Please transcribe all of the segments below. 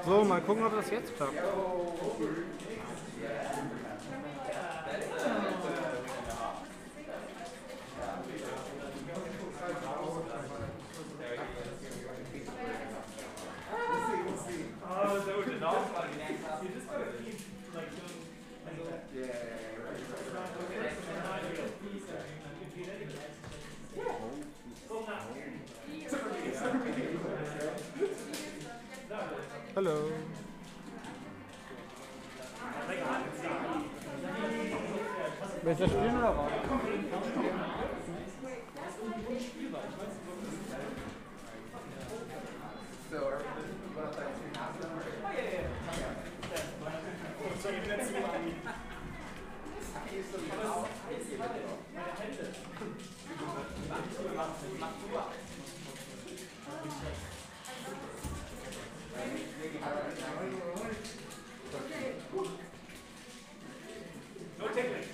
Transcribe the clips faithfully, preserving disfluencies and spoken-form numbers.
So, mal gucken, ob das jetzt klappt. Hallo. Willst du spielen oder was? No tickling.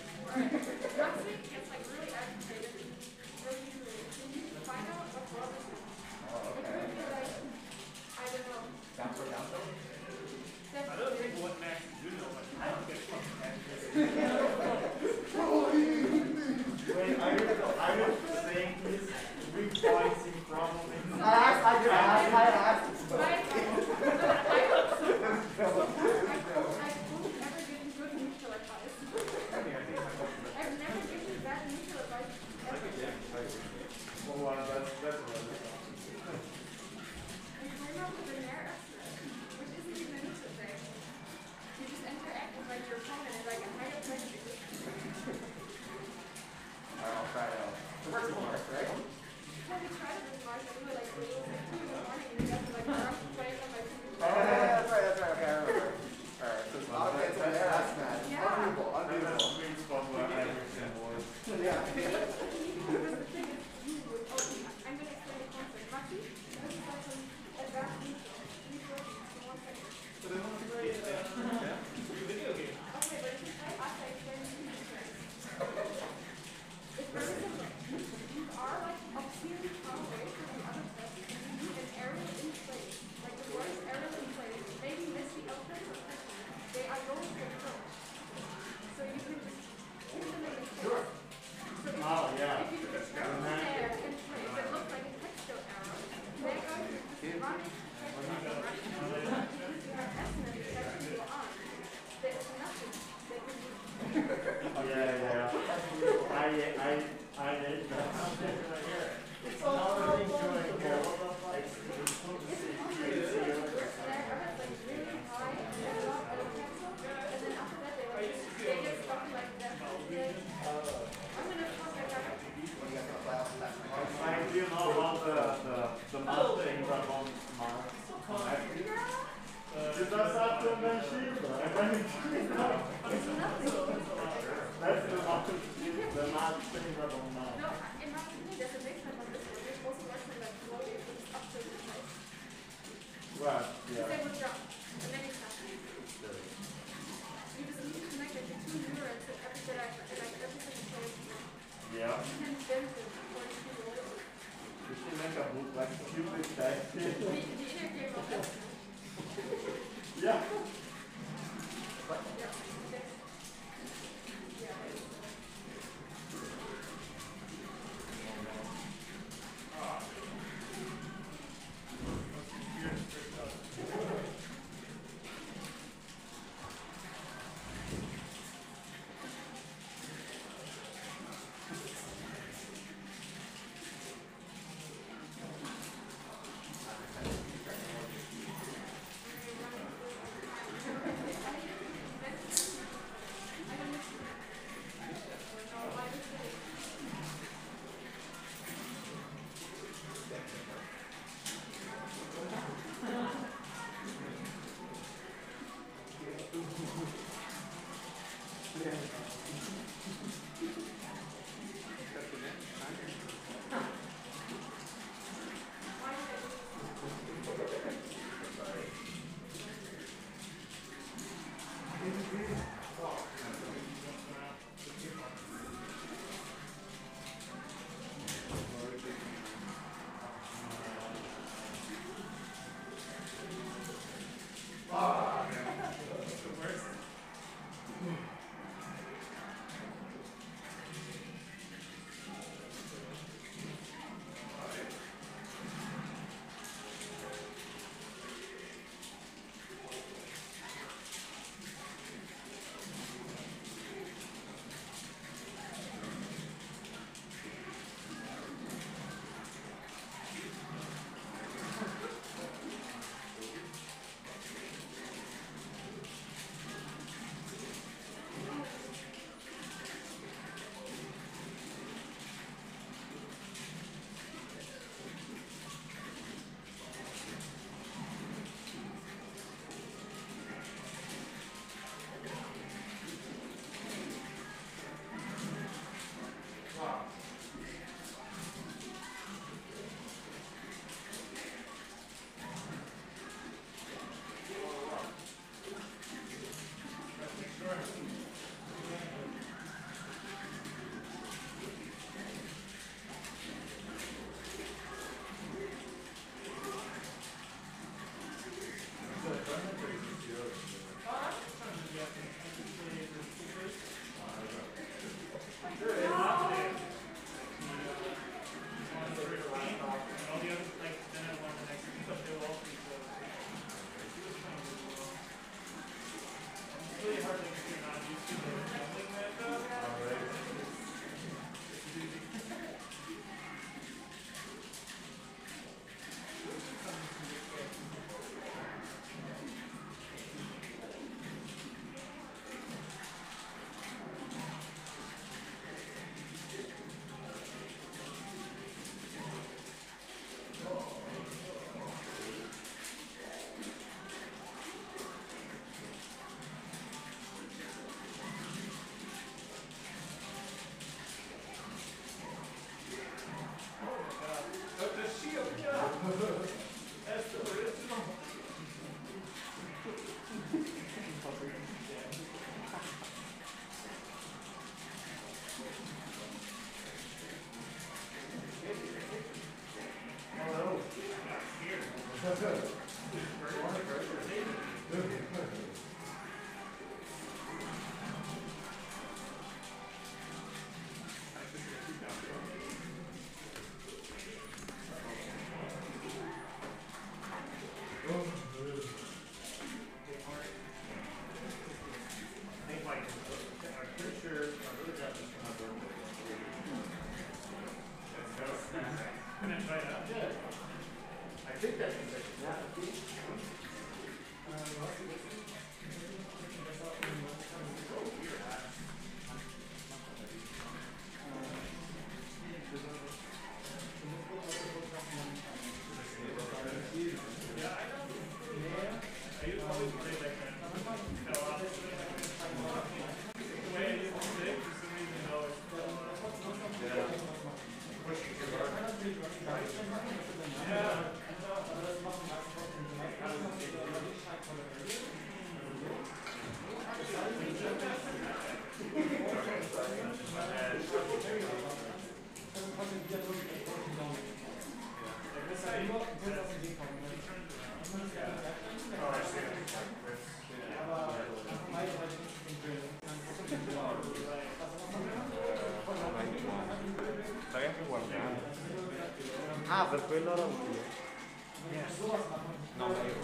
Ah, per quello era utile. No, ma io.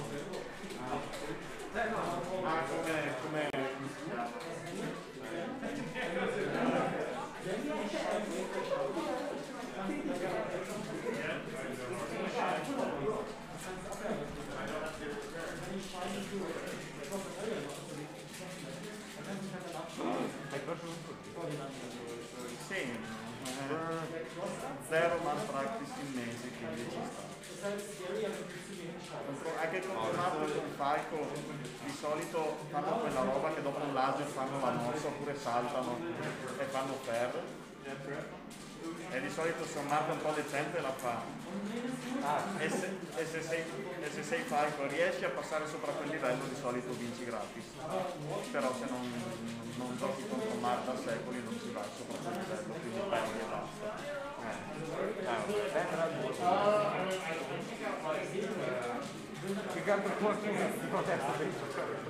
Ah, come... come... Hai perso un po'? Sì, eh, zero malpractice in mesi, quindi ci sta. Anche con Marco e con Falco di solito fanno quella roba che dopo un laser fanno la mossa oppure saltano e fanno ferro. E di solito se un Marco un po' decente la fa. Ah, e, se, e, se sei, e se sei Falco riesci a passare sopra quel livello di solito vinci gratis. Però se non, non giochi contro Marco da secoli non si va sopra quel livello, quindi perdi e basta. Che cambia qualcuno di protesta per il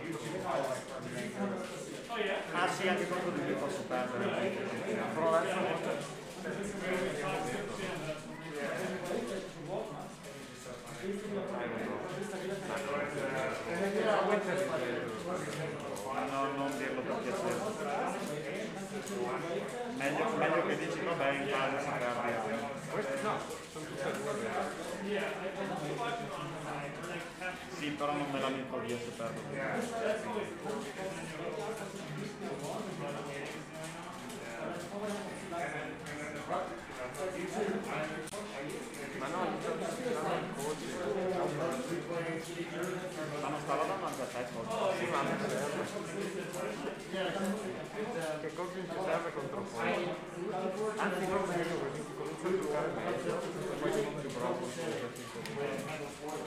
Ah sì, anche contro di lui posso perdere. Però adesso no, non dirlo per piacere. Meglio, meglio che dici vabbè in caso si perde. questi no, sono tutte due. Sì, però non me la metto via se perdo. Ma no, io sto dicendo il coach. Ma non stava dando anche a te coach? Sì, ma non serve. Che coach non ci serve contro poi. Anzi non meglio perché si comincia a giocare meglio e poi sono più bravo con l'esercizio.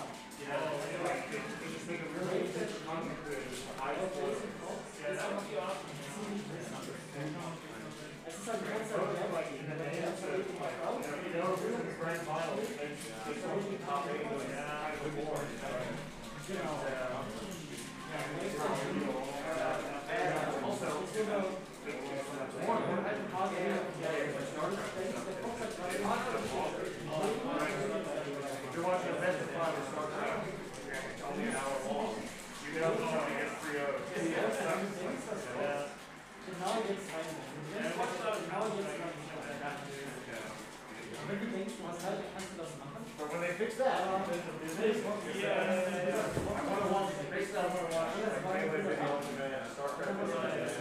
But when they fix that, yeah, I want to watch them fix that. I want to watch it. I can't wait for the ultimate StarCraft.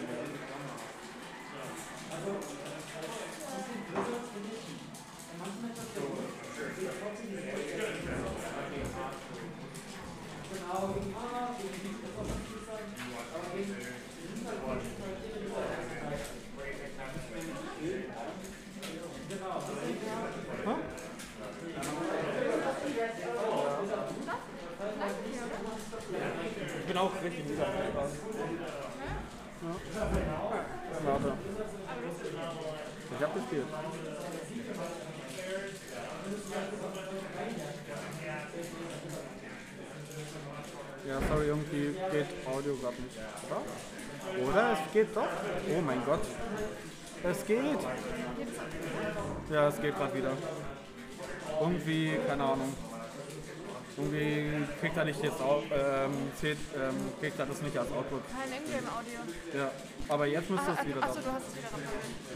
Ich bin auch richtig müde. Ja. Warte. Ich hab gespielt. Ja, sorry, irgendwie geht Audio gerade nicht, oder? Oder? Es geht doch. Oh mein Gott. Es geht. Ja, es geht gerade wieder. Irgendwie, keine Ahnung. Irgendwie kriegt er nicht jetzt auch, ähm, zählt, ähm, kriegt er das nicht als Output. Kein Ingame-Audio. Ja, aber jetzt müsste Ah, es wieder achso, da. du hast es wieder drauf.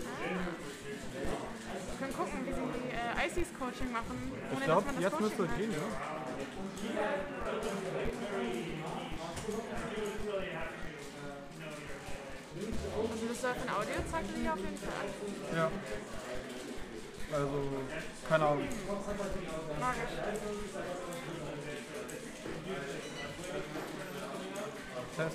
Wir können gucken, wie sie äh, I Cs Coaching machen, ohne Ich dass glaube, man das jetzt Coaching müsste es hat. gehen, ja. Also das Surf in Audio zeigt sich auf jeden Fall an. Ja. Also, keine Ahnung. Magisch. Test.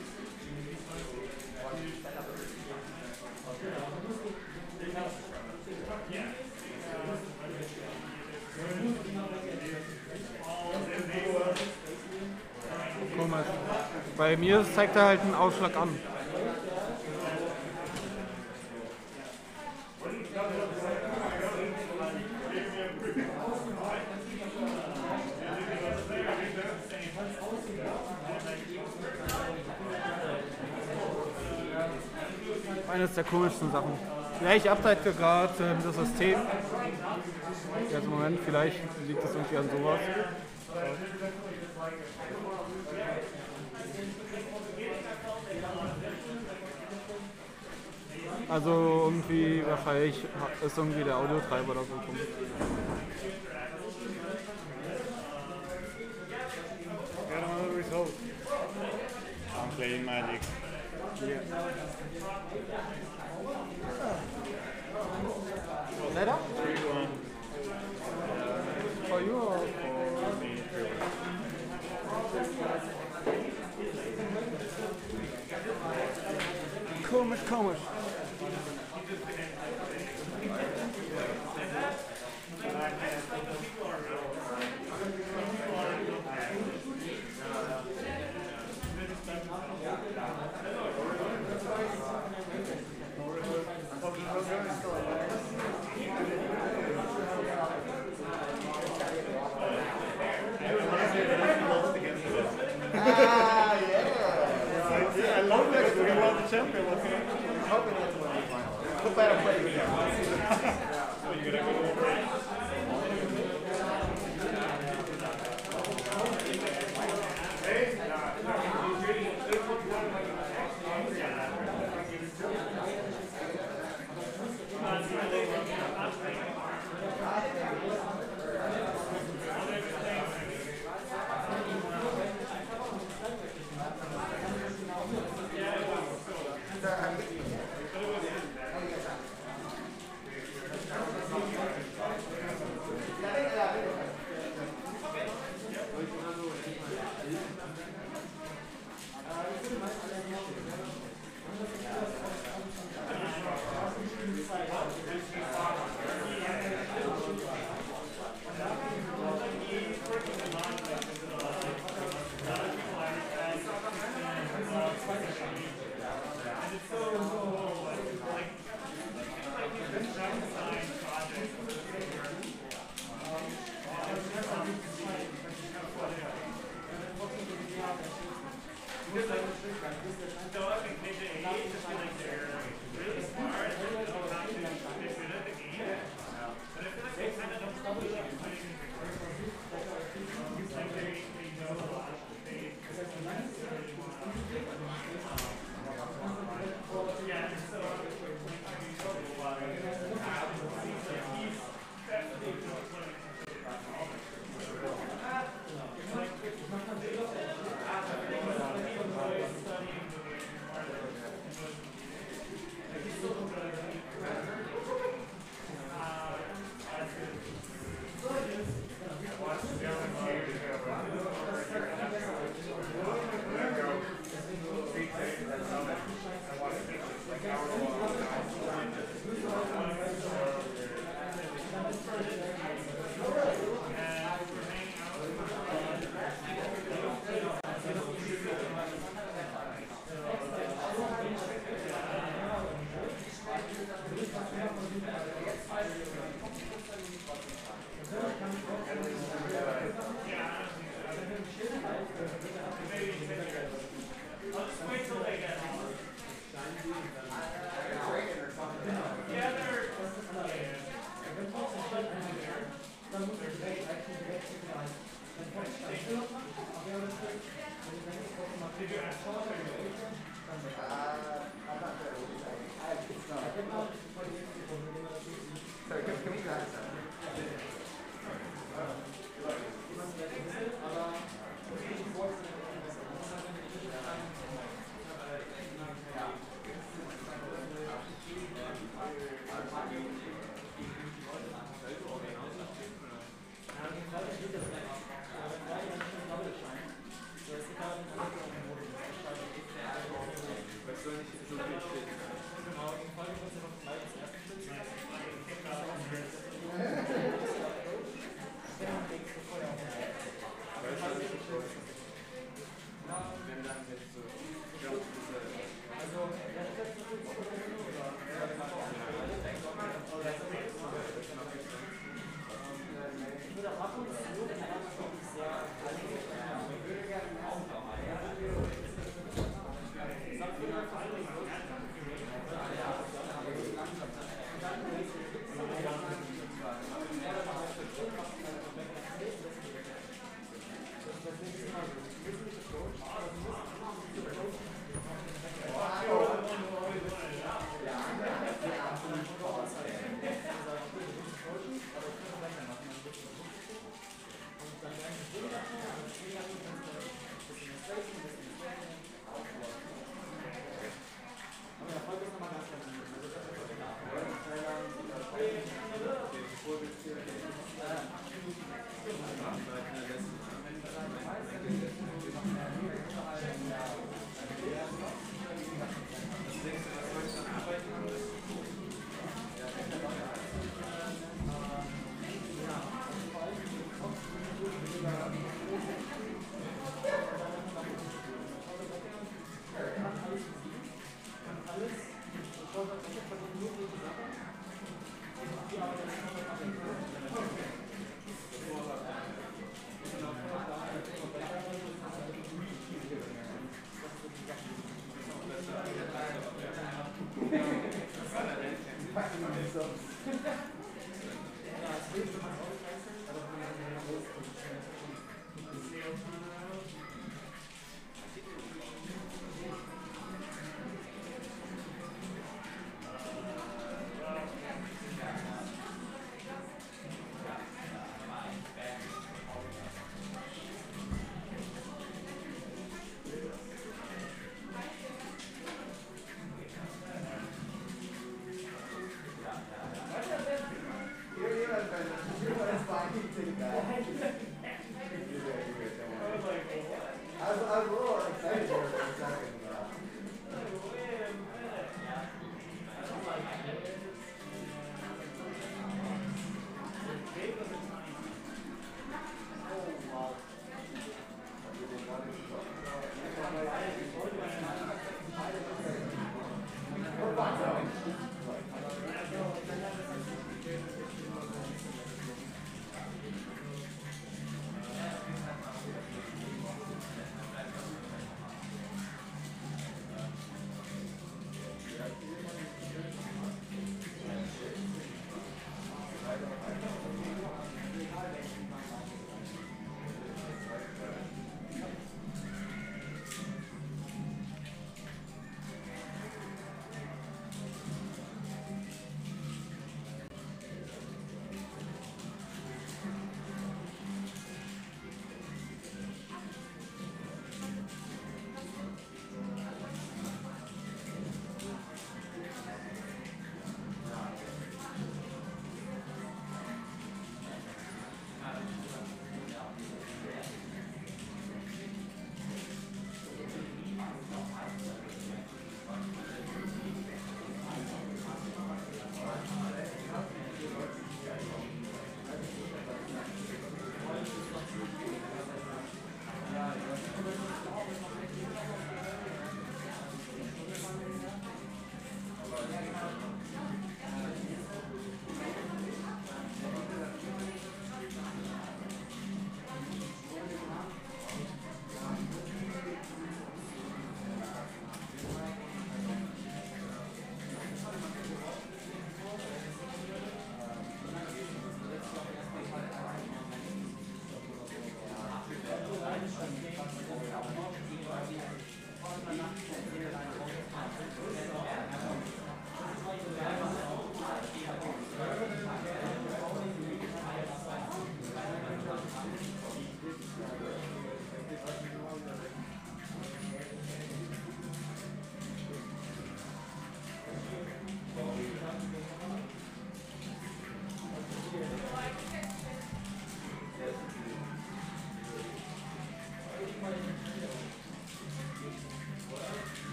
Komisch. Bei mir zeigt er halt einen Ausschlag an. Eines der komischsten Sachen. Ja, ich update gerade ähm, das System. Jetzt Moment, vielleicht liegt es irgendwie an sowas. Also irgendwie wahrscheinlich ist irgendwie der Audiotreiber oder so komisch. Get another result. I'm playing Magic. Yeah. Letter? three one. For you or? For me, three one. Komisch, komisch. Ah, yeah. Yeah, I love that. We won the champion. What's it? I'm hoping not to win the final. Hope better play with him. So you're gonna go over it. Thank you.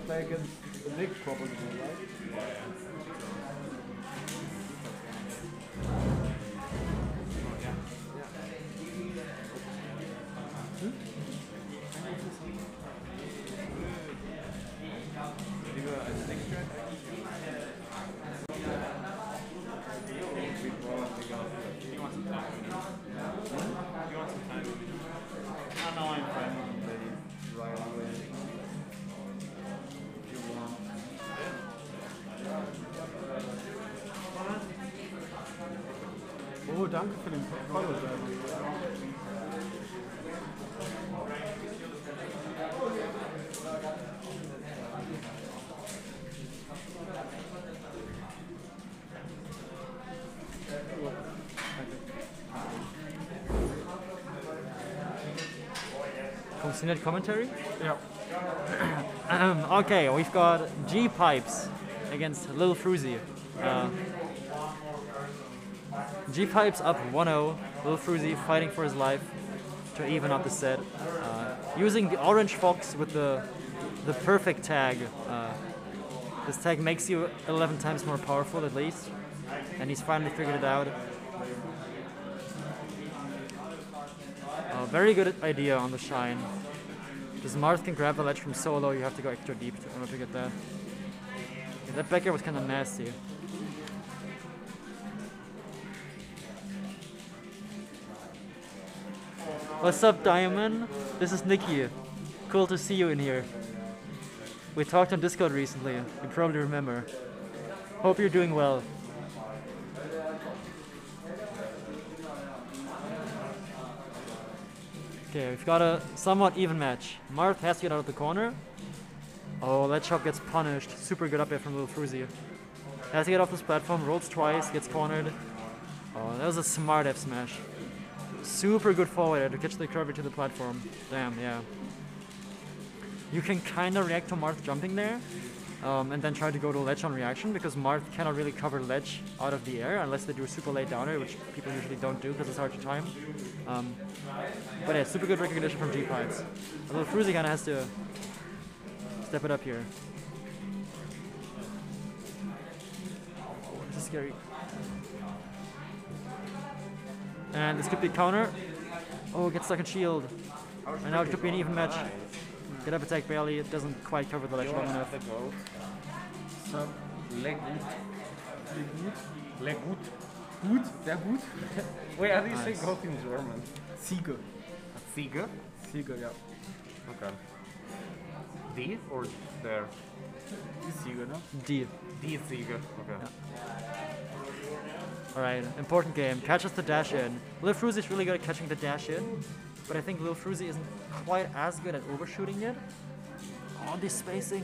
play against Nick probably, right? I know I'm fine with right away. If you want. Oh, danke für den Follow. Funktioniert commentary? Ja. Um, okay, we've got G Pipes against Lil Fruzy. Uh, G Pipes up one oh. Lil Fruzy fighting for his life to even up the set. Uh, using the Orange Fox with the the perfect tag. Uh, this tag makes you eleven times more powerful at least, and he's finally figured it out. Uh, very good idea on the Shine. Because Marth can grab the ledge from so low, you have to go extra deep in order to get that. Yeah, that back air was kind of nasty. What's up, Diamond? This is Nikki. Cool to see you in here. We talked on Discord recently, you probably remember. Hope you're doing well. Okay, we've got a somewhat even match. Marth has to get out of the corner. Oh, that shot gets punished. Super good up air from Lil Fruzy. Has to get off this platform, rolls twice, gets cornered. Oh, that was a smart F smash. Super good forward air to catch the recovery to the platform. Damn, yeah. You can kind of react to Marth jumping there, um, and then try to go to ledge on reaction, because Marth cannot really cover ledge out of the air unless they do a super late downer, which people usually don't do because it's hard to time. Um, but yeah, super good recognition from G Pipes. Although Fruzy kinda has to step it up here. This is scary. And this could be counter. Oh, gets stuck in shield. And now it could be an even match. Get up attack barely, it doesn't quite cover the ledge long enough. So, leg gut. Leg gut. Leg gut. Gut? Sehr gut? Wait, how do you say Nice. goat in German? Ziege. Ziege? Ziege, yeah. Okay. Die or there? Die Ziege, no? D. Die Ziege. Okay. Alright, important game. Catches the dash in. Lil Fruzy is really good at catching the dash in, but I think Lil Fruzy isn't quite as good at overshooting yet. Oh, this spacing.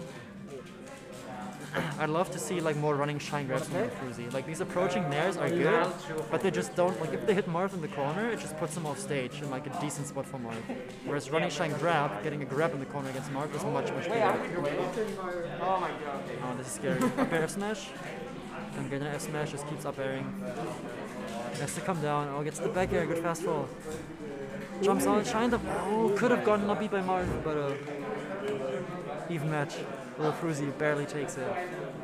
I'd love to see like more running shine grabs from Lil Fruzy. Like these approaching nairs are good, but they just don't, like if they hit Marth in the corner, it just puts them off stage in like a decent spot for Marth. Whereas running shine grab, getting a grab in the corner against Marth is much, much better. Oh my god. Oh, this is scary. Up air F smash. And get an F smash, just keeps up airing. Has to come down. Oh, gets the back air, good fast fall. Jumps on, shined up. Oh, could have gotten up beat by Marth, but uh, even match. Lil Fruzy barely takes it.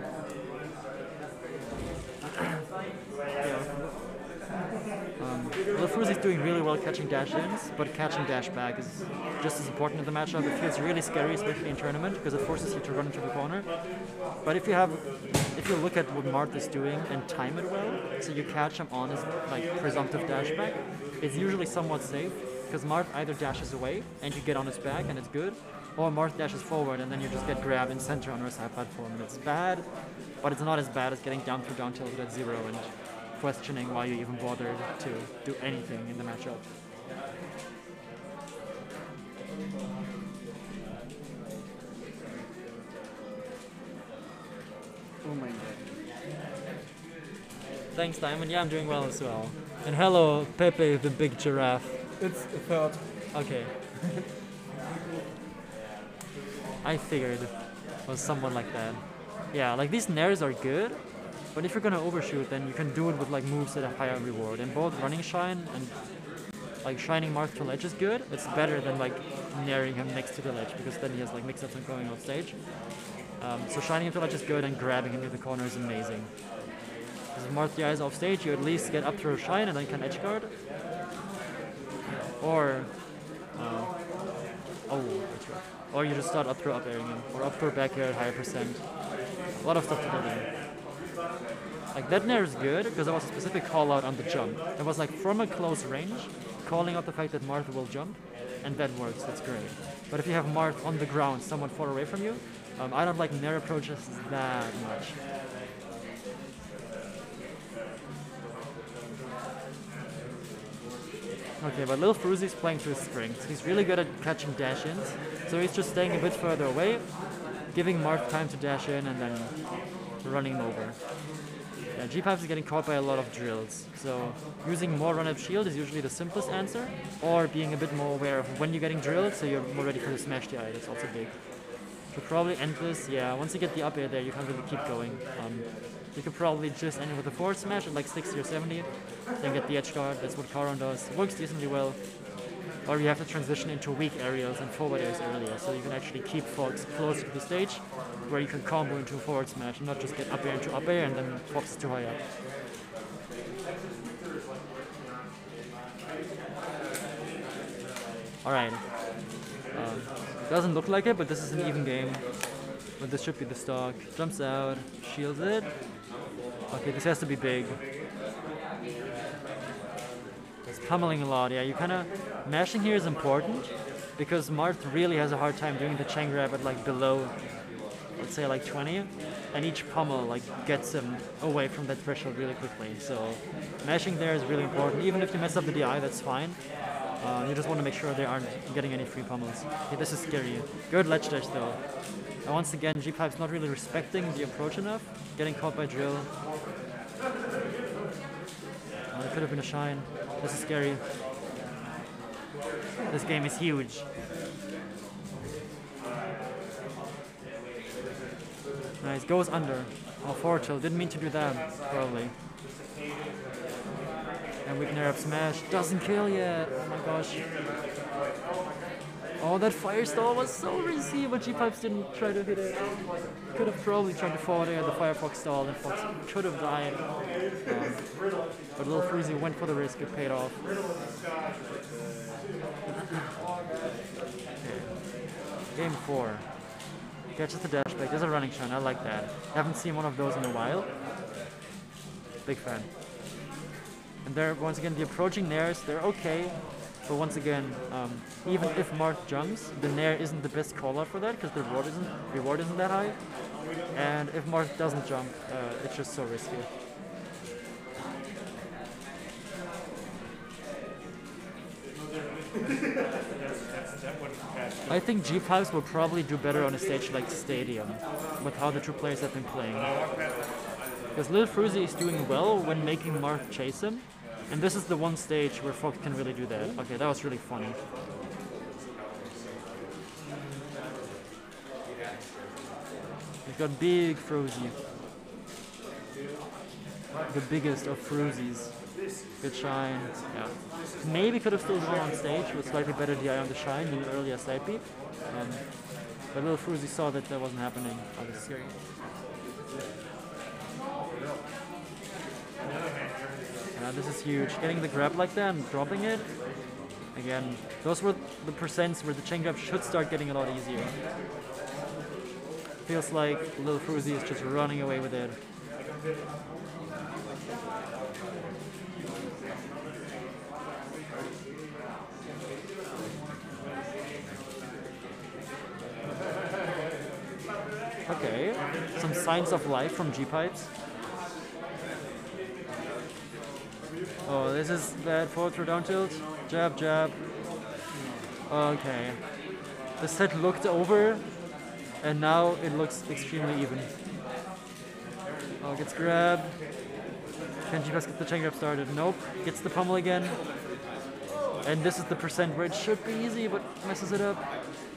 Um, Lil Fruzy's doing really well catching dash ins, but catching dash back is just as important in the matchup. It feels really scary, especially in tournament, because it forces you to run into the corner. But if you have, if you look at what Marth is doing and time it well, so you catch him on his like presumptive dash back, it's usually somewhat safe, because Marth either dashes away and you get on his back and it's good, or Marth dashes forward and then you just get grabbed in center on our side platform and it's bad, but it's not as bad as getting down through down tilted at zero and questioning why you even bothered to do anything in the matchup. Oh my god. Thanks, Diamond. Yeah, I'm doing well as well. And hello, Pepe the big giraffe. It's a third. Okay. I figured it was someone like that. Yeah, like these nairs are good, but if you're gonna overshoot, then you can do it with like moves that have higher reward. And both running shine and like shining Marth to ledge is good. It's better than like nairing him next to the ledge, because then he has like mix-ups and going off stage. Um, so shining into ledge is good, and grabbing into the corner is amazing. Because if Marth D I is off stage, you at least get up through a shine and then you can edge guard. Or, uh, oh, edge guard. Or you just start up throw up airing him, or up throw back air at higher percent. A lot of stuff to do there. Like that nair is good because there was a specific call out on the jump. It was like from a close range, calling out the fact that Marth will jump, and that works, that's great. But if you have Marth on the ground, somewhat far away from you, um, I don't like nair approaches that much. Okay, but Lil Fruzy's playing to his strengths. He's really good at catching dash-ins, so he's just staying a bit further away, giving Marth time to dash in and then running him over. Yeah, G Pipes is getting caught by a lot of drills, so using more run-up shield is usually the simplest answer, or being a bit more aware of when you're getting drilled, so you're more ready for the smash D I, that's also big. Could probably end this, yeah, once you get the up air there, you can't really keep going. Um, you could probably just end it with a forward smash at like sixty or seventy, then get the edge guard, that's what Charon does. It works decently well. Or you have to transition into weak areas and forward airs earlier, so you can actually keep Fox close to the stage, where you can combo into a forward smash and not just get up air into up air and then Fox is too high up. Alright. Um, doesn't look like it, but this is an even game. But this should be the stock. Jumps out, shields it. Okay, this has to be big. It's pummeling a lot, yeah. You kind of mashing here is important because Marth really has a hard time doing the chain grab at like below, let's say like twenty, and each pummel like gets him away from that threshold really quickly. So mashing there is really important. Even if you mess up the D I, that's fine. Uh, you just want to make sure they aren't getting any free pummels. Okay, this is scary. Good ledge dash though. And once again, G Pipe's not really respecting the approach enough, getting caught by drill. Oh, it could have been a shine. This is scary. This game is huge. Nice, goes under. Oh, forward tilt. Didn't mean to do that, probably. And we can air up smash. Doesn't kill yet. Oh my gosh. Oh, that fire stall was so risky, but G Pipes didn't try to hit it. Could have probably tried to forward air the Firefox stall, and Fox could have died. Um, but Lil Fruzy went for the risk, it paid off. Okay. Game four. Catches the dash back. There's a running shine, I like that. Haven't seen one of those in a while. Big fan. And there, once again, the approaching nairs, they're okay. But once again, um, even if Marth jumps, the nair isn't the best call out for that because the reward isn't, reward isn't that high. And if Marth doesn't jump, uh, it's just so risky. I think G Pipes will probably do better on a stage like Stadium, with how the two players have been playing. Because Lil Fruzy is doing well when making Marth chase him, and this is the one stage where Fox can really do that. Okay, that was really funny. We've got big Fruzy. The biggest of Fruzies. Good shine. Yeah. Maybe could have still gone on stage with slightly better D I on the shine than earlier side beat. Um, but Lil Fruzy saw that that wasn't happening. I was scary. Uh, this is huge. Getting the grab like that and dropping it. Again, those were the percents where the chain grab should start getting a lot easier. Feels like Lil Fruzy is just running away with it. Okay, some signs of life from G Pipes. Oh, this is bad forward through down tilt. Jab, jab. Okay. The set looked over, and now it looks extremely even. Oh, gets grabbed. Can G Pipes get the chain grab started? Nope. Gets the pummel again. And this is the percent where it should be easy, but messes it up.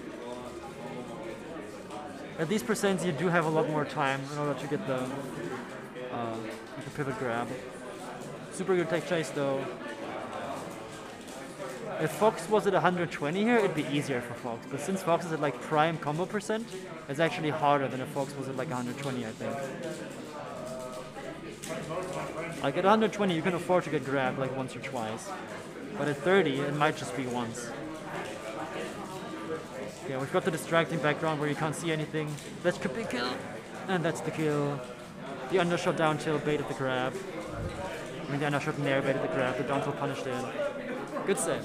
At these percents, you do have a lot more time in order to get the, uh, the pivot grab. Super good tech chase though. If Fox was at one hundred twenty here, it'd be easier for Fox. But since Fox is at like prime combo percent, it's actually harder than if Fox was at like one hundred twenty, I think. Like at one hundred twenty, you can afford to get grabbed like once or twice. But at thirty, it might just be once. Yeah, we've got the distracting background where you can't see anything. That could be a kill. And that's the kill. The undershot down tilt baited the grab. I mean, the undershot nair baited the grab. The down tilt punished it. Good save.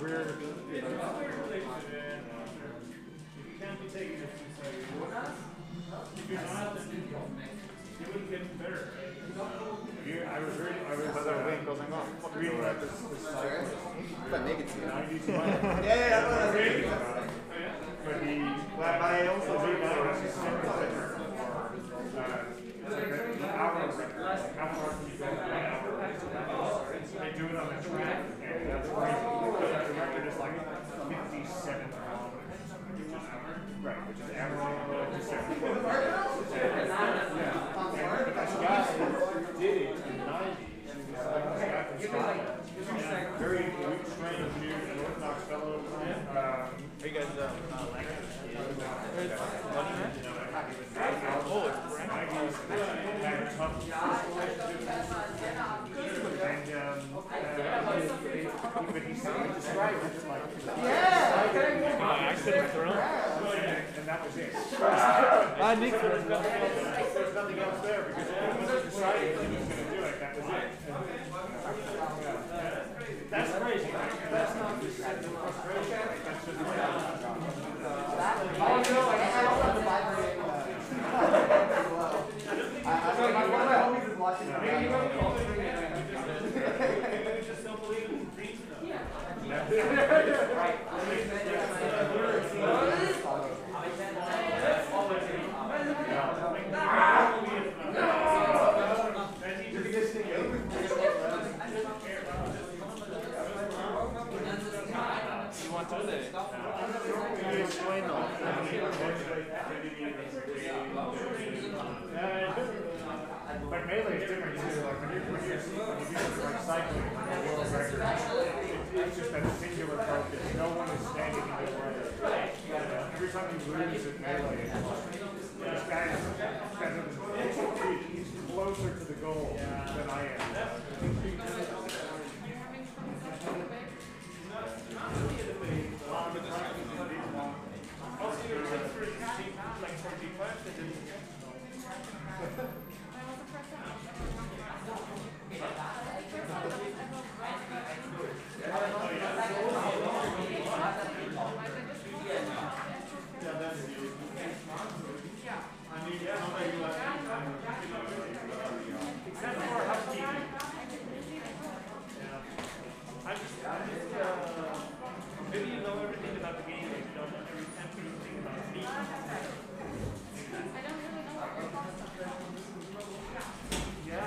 weird. Can't be taken if you say if you're not, then you wouldn't get better. You, I was reading, I was uh, reading about this, this cyclist. But make it to you. nineties Yeah, yeah, yeah. But he, but I also read about it as a simple record. Uh, it's like an hour record. How far can you go in an hour? They do it on the track, and that's crazy. The record is like fifty-seven kilometers. Right, which is average to seventy. Yeah. This guy did it in the nineties. This guy from Scotland. Very trained dude, an Orthodox fellow. Uh, Are you guys um, uh, lectures? Oh, it's nineties. Had tough. And um, uh, but he described it like I couldn't throw. and, and that was it. I need to. There's nothing else there because he decided he was going to do it. That was it. That's crazy. That's not just frustration. That's just Oh no, I don't have the vibrating. I know one of my homies is watching. just don't believe in dreams enough. You want to do that? But melee is different too. Like when you're, when you're, when you do like cycling, like a world record, it's, it's just that singular focus. No one is standing in your way. You know, every time you lose at melee, it's like, this guy is, this guy is he's closer to the goal than I am. Also, your tips for like for G five, they didn't. Except for housekeeping. I'm just, I'm just, uh, maybe you know everything about the game, but you don't know every, everything about me. Yeah.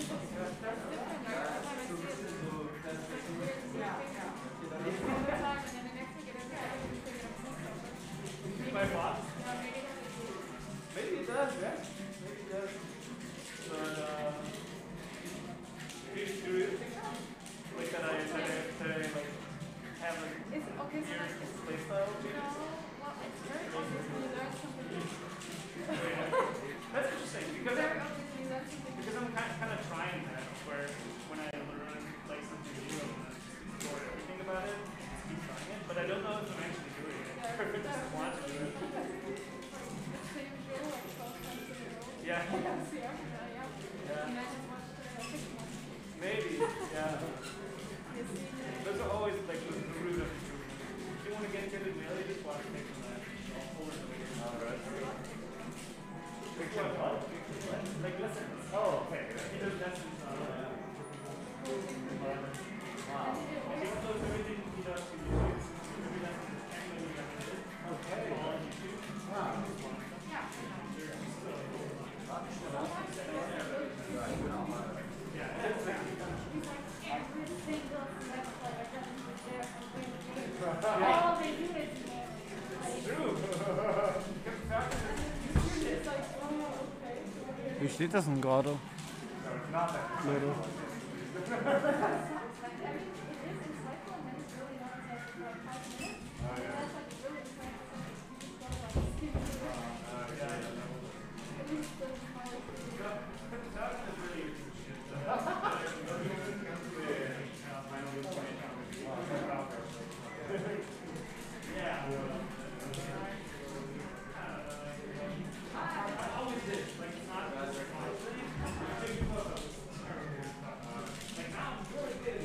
My boss? Maybe it does, yeah. Maybe it does. But, uh, do you, do you think so? Like that I, that I, that I like, have like, It's okay, so like, it's, play style? you know, well, it's very obvious when you learn something new. That's interesting, because Very I'm, obvious when you learn something new. because I'm kind of, kind of trying that, where when I learn like something new, I'm gonna explore everything about it, just keep trying it, but I don't know if I'm actually doing it. Or if I just want to do it. It's the usual, like, twelve times in a row. Yeah. Yeah, yeah. Yeah. And I just watched the six months. Maybe, yeah. Yes, yeah. Those are always like the root of improvement. If you want to get good at melee, just watch things from that. Over the way. Alright. Like lessons. Oh, okay. He does lessons on uh, Wow. and he uploads everything he does to YouTube. Every lesson is actually recommended. Okay. All on YouTube. Wow. Every single semester, I got to be there for three years. All they do is, True. it's like, oh, okay. Wie steht das denn gerade? So it's not that. Leute. Like now I'm really good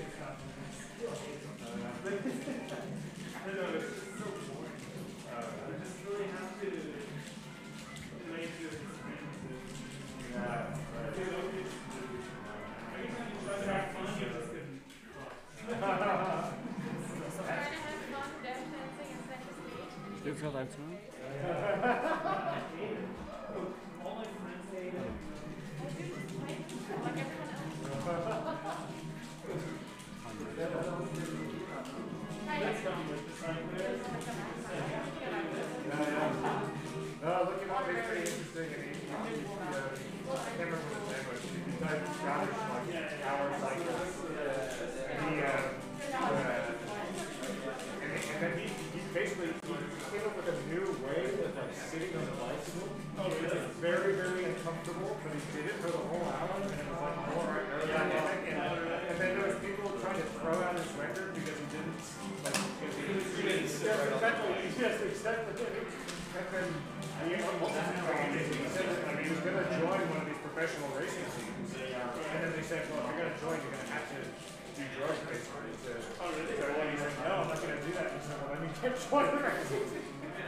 jetzt gerade eins, ne? Uh, looking up is pretty interesting, and he, he, he, uh, I can't remember what his name was. He died in Scottish, like, hours like this. And he, uh, uh, and, and then he, he basically he came up with a new way of, like, sitting on the bicycle. It was like, very, very uncomfortable, but he did it for the whole hour, and it was like, all right, yeah, and, and, and then there was people trying to throw out his record because he didn't, like, he didn't sit right on the yes, exactly. And then he, he said that, like, he was going to join one of these professional racing teams. And then they said, well, if you're going to join, you're going to have to do drugs, basically. He said, oh, really? So he said, no, I'm not going to do that. He said, well, then you can't join the racing team.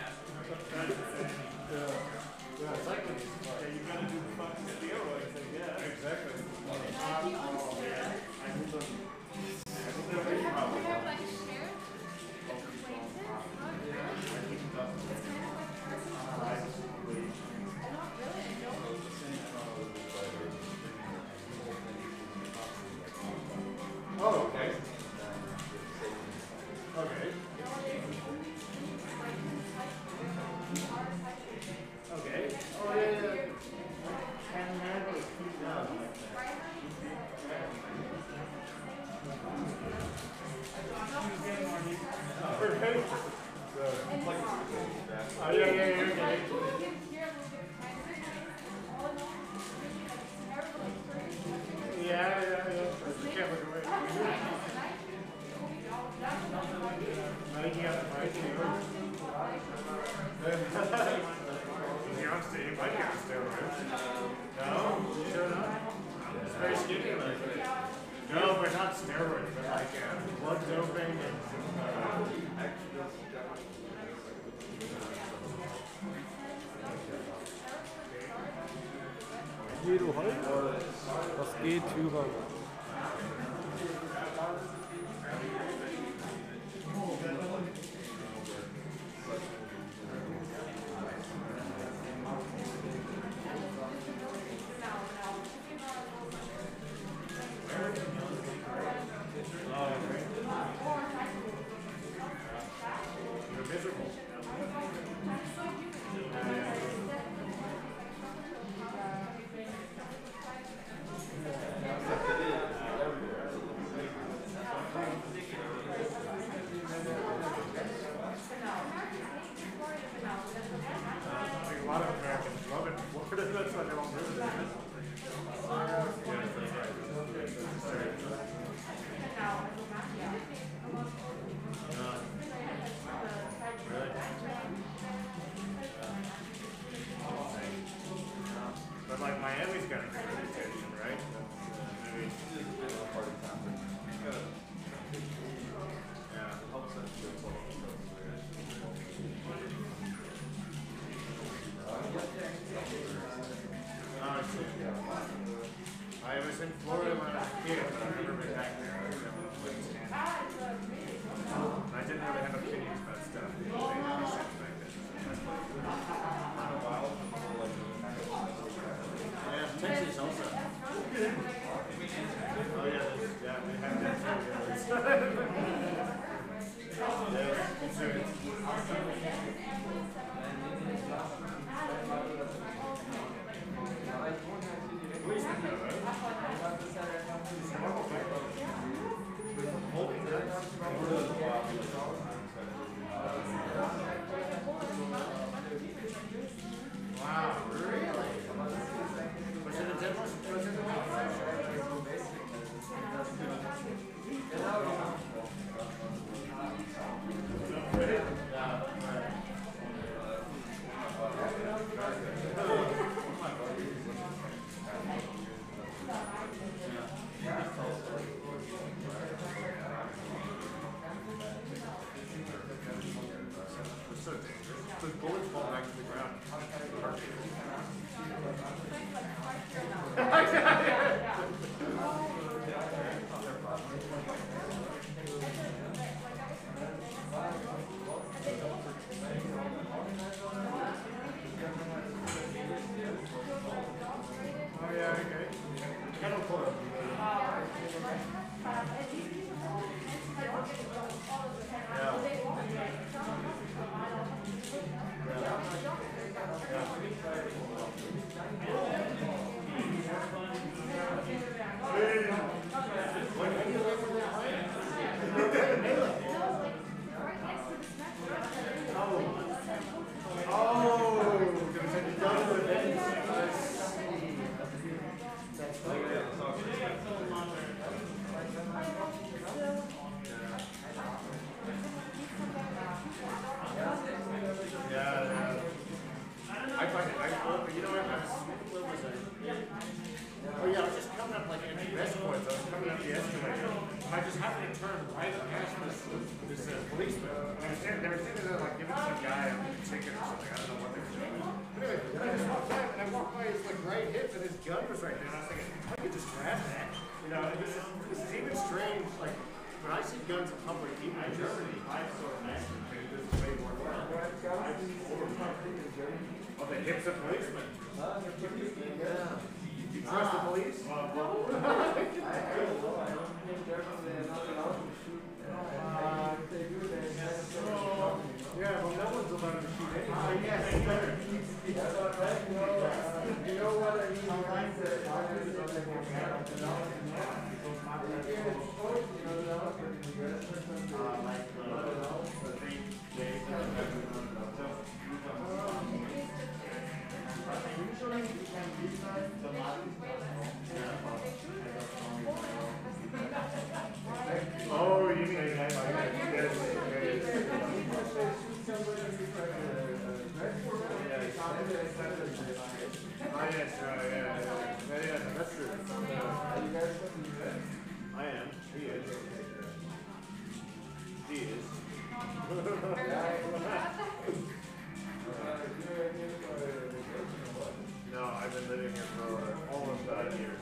Yeah, yeah, cycling is smart. Yeah, you gotta do the fucking steroids thing, yeah. Exactly. Um, oh, yeah. I moved them. I moved them We pretty have, well. we have like shared acquaintance, not really. It's kind of like personal. Not really, I don't. Oh, okay. Okay. Okay. Oh, yeah, yeah. And then was keep down. Okay. So, oh, yeah, yeah, yeah, okay. Yeah, yeah, yeah. You can't look away. Making out the fight, you know. Beyonce, you might get on steroids. No? Sure not? It's very skinny like that. No, but not steroids, but like uh, blood doping and uh, Hier, du Holz. Das geht über. you're miserable. I think a lot of Americans love it. Florida, that's why they're all moving there. But like Miami's got a good reputation, right? That's, uh, maybe. Yeah. Oh, I see. I was in Florida when I was a kid, but I've never been back there. I don't know what it's in. I didn't really have opinions about stuff. They had me sent back then. Yeah, Texas also. Oh yeah, there's- yeah, we have that too. Yeah, it's serious. Please don't know that. It's a normal thing. Wow, really? Was it a demo? Was it a It's so dangerous. Those bullets fall back to the ground. this uh, policeman. They were saying they were saying that like giving some guy a ticket or something. I don't know what they were doing. But anyway, I just walked by and I walked by his like right hip and his gun was right there. And I was thinking, I could just grab that. You know, and this is this is even strange. Like when I see guns in public, even in Germany, I sort of imagine this is way more fun. Oh, the hips of policemen. You trust the police? Yeah, well, no one's allowed to shoot anything. Yes, better. You know what I mean? Sometimes Oh, you mean like Oh, yes, right, yeah, yeah, yeah, yeah, that's true. I am. He is. He is. No, I've been living here for almost five years.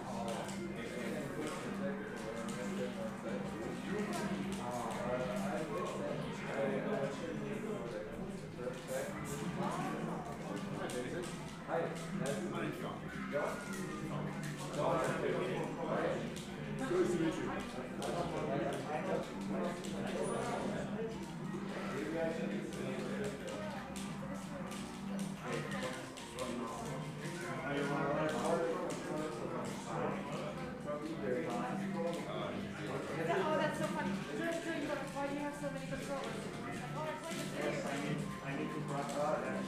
Oh, that's so funny. Why do you have so many controllers? Oh, I played this. I need, I need to cross out that.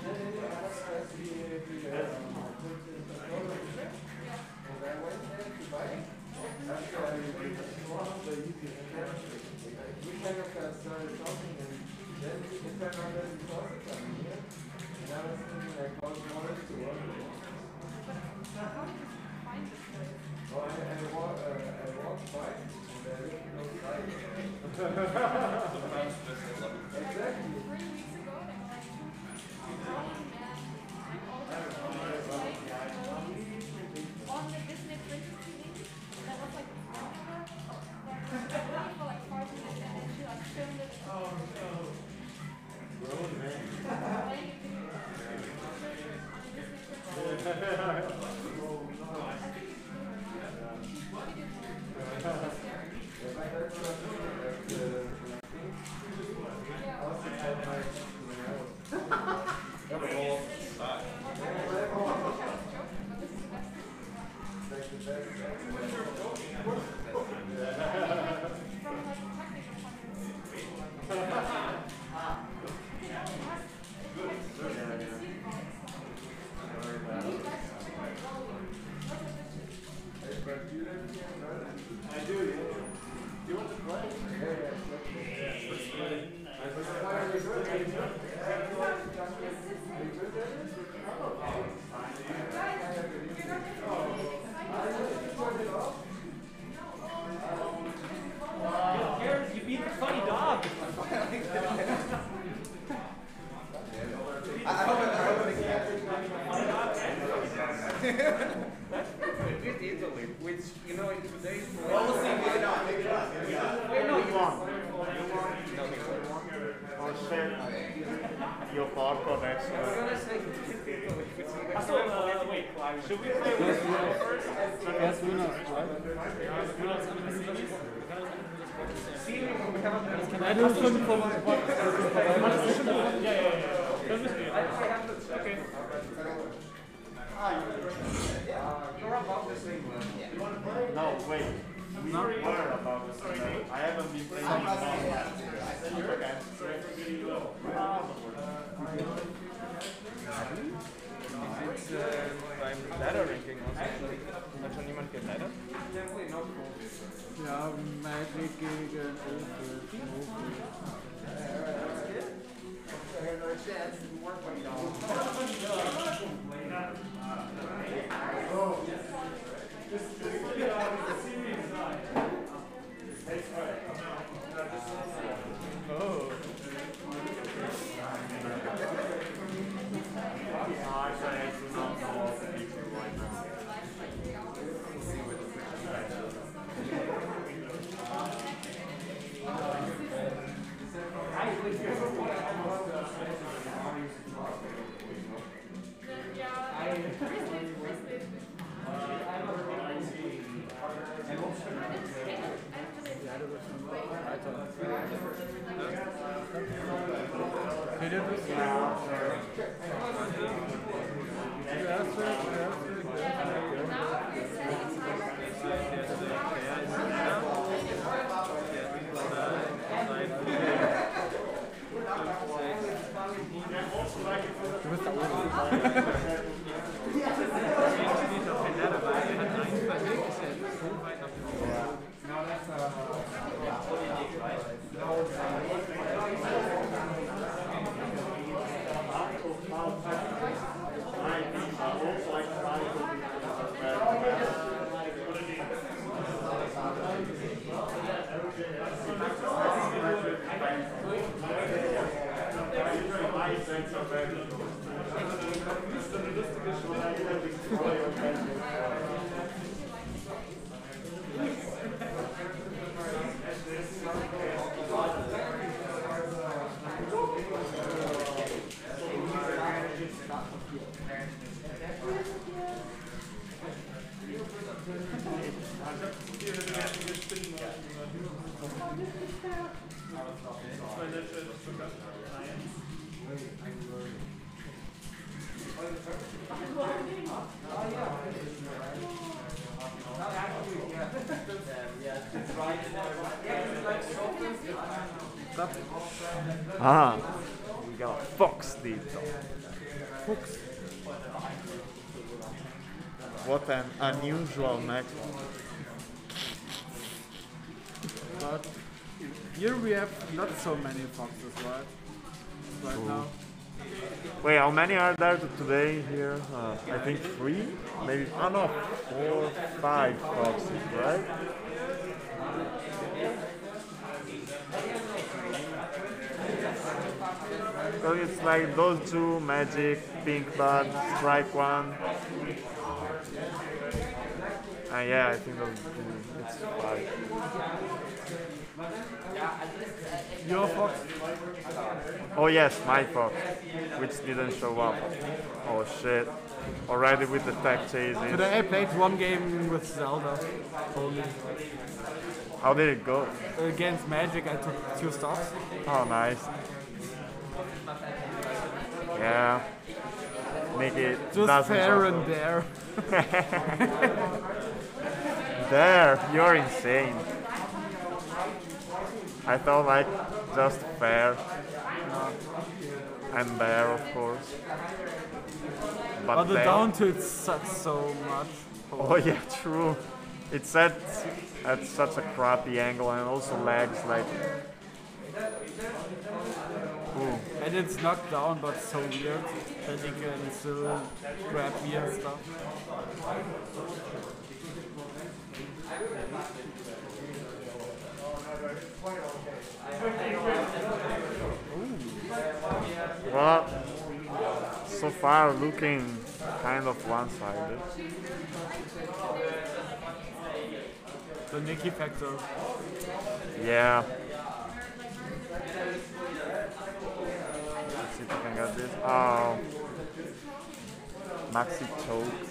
How did you find this place? Three weeks ago, there were like two grown men, like all the like, on the Disney Princess T V. That was like popular. Like, for like five minutes, and then she like filmed it. Oh no. Grown men. Playing a video. On the Disney Princess. I do, yeah. Do you want to play? Yeah, yeah. Let's play. You beat the funny dog. I hope it, I hope it We beat Italy, which, you know, in today's world. Well, we'll see. Maybe not. Maybe not. Maybe not. Wait, no, you won. Oh shit. Io porco adesso. I'm gonna say Italy. So, uh, wait, should we play with this one first? Erst Winners, right? Ja, du hast schon vom Ja, ja, ja. Das müssen wir. Okay. You're about the same level. You want to play? No, wait. We were about this. I haven't been playing I'm it not long. saying that. I said you're okay. Jetzt äh, beim Ladder-Ranking aus. Hat schon jemand geladdert? Ja, Magic gegen Ofe. Another chance to work when you don't. Hey, Ah, we got a fox dito. Fuchs. What an unusual match. But here we have not so many foxes, right? Right True. now. Wait, how many are there today here? Uh, I think three? Maybe, oh no, four, five foxes, right? So it's like those two, Magic, Pink Bud, Strike One. Uh, yeah, I think those two, it's five. Your fox? Oh yes, my fox, which didn't show up. Oh shit, already with the tech chasing. Today I played one game with Zelda only. How did it go? Against Magic I took two stops. Oh nice. Yeah. Make it Just doesn't fair show and up. there. There, you're insane. I thought like just fair and there, of course. But, But the then- down tilt sucks so much. Oh yeah, true. It's set at such a crappy angle and also lags like. Ooh. And it's knocked down, but so weird that you can still grab me and stuff. Well, so far looking kind of one-sided. The Nikki factor. Yeah. Let's see if I can get this. Oh. Maxi choke.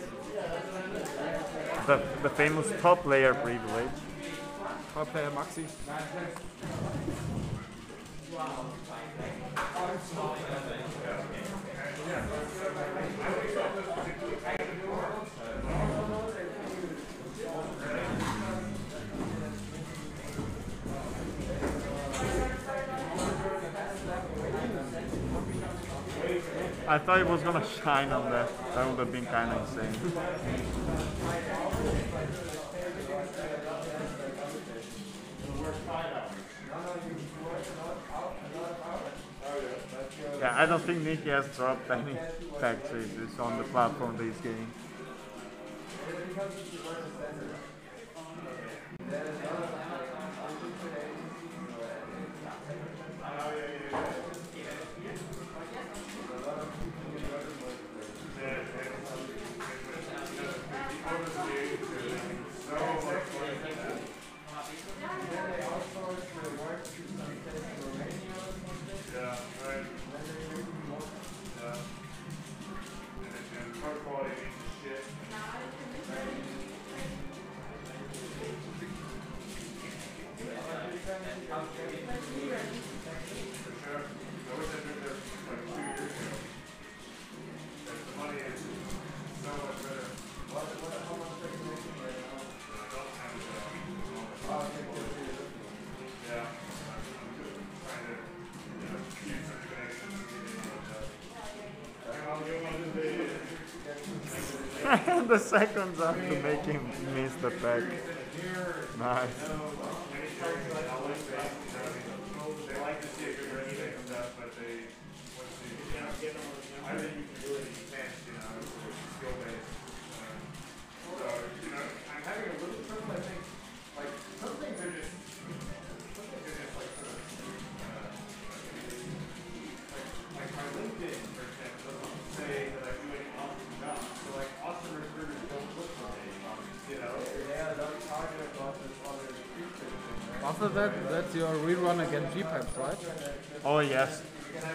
The, the famous top layer privilege. Top player Maxi. I thought it was gonna shine on that. That would have been kind of insane. Yeah, I don't think Nikki has dropped any tag chases on the platform this game. And the seconds up to make him miss the pack. Nice. They like to see a good review that comes out, but they want to see, you know, I think you can do it in defense, you know, skill based. So, you know, I'm having a little trouble, I think, like, some things are just, some things are just like sort of, uh, like, like my LinkedIn, for example, doesn't say that I do any awesome jobs. So, like, awesome recruiters don't look for me, you know? Yeah, don't talk about this other recruiters. After that, that's your rerun against G-Pipes, right? Oh yes.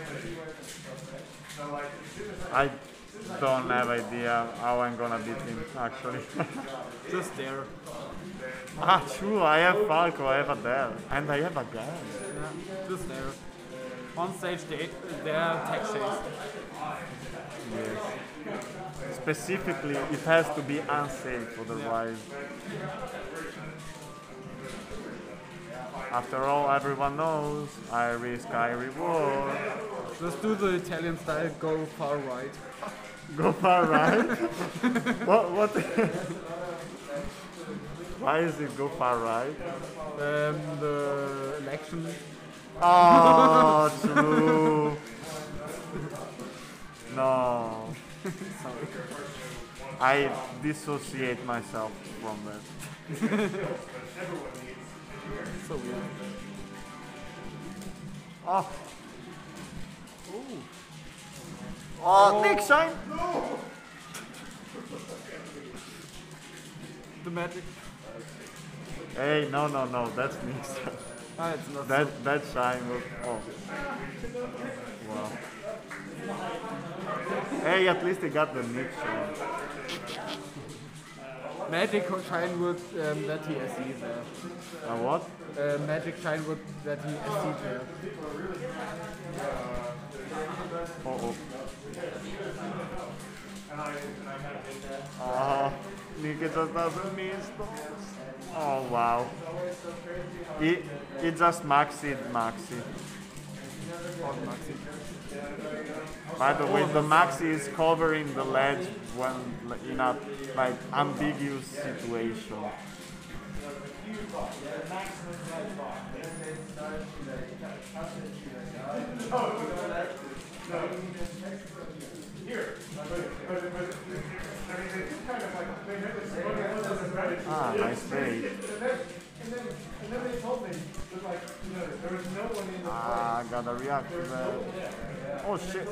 I don't have idea how I'm gonna beat him actually. Just there. Ah, true. I have Falco, I have Adele, and I have a gun. Yeah, just there. On stage, they, they're tech chase. Yes. Specifically, it has to be unsafe, otherwise. After all, everyone knows I risk, I reward. Just do the Italian style, go far right. Go far right? What? What? Why is it go far right? Um, the election. Oh, true. No. Sorry. I dissociate myself from that. So weird. Oh. Ooh. Oh, Nick Shine! The magic. Hey, no, no, no, that's Nick Shine. Ah, it's not That, so. that Shine was. Oh. Wow. Hey, at least he got the Nick Shine. Magic shine would um, let he S C there. A what? Uh, magic shine would let he S C there. Oh, oh. Oh, Nika just doesn't miss those. Oh, wow. He, he just maxied Maxi. By the way, the Maxi is covering the ledge when in a like ambiguous situation. Ah, nice bait. And then they told me that, like, you know, there was no one in the Ah, gotta react to that. Oh shit.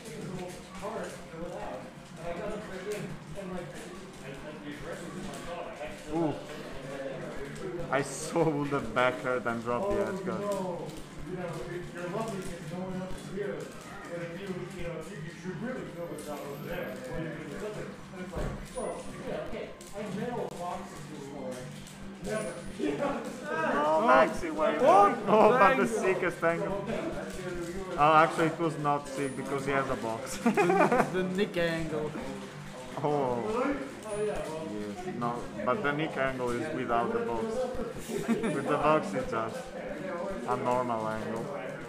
Ooh. I so would have back hurt and dropped the edge guard. you know, you're lucky if no one else is here. And if you, you know, if you, you should really know what's out over there. When you do something. And it's like, well, yeah, okay, I mail boxes before. Never. You know? Oh, Maxi, wait. Oh, but the sickest angle. Oh, actually, it was not sick because he has a box. the, the Nick angle. Oh. Yes, no, but the Nick angle is without the box. With the box, it's just a normal angle.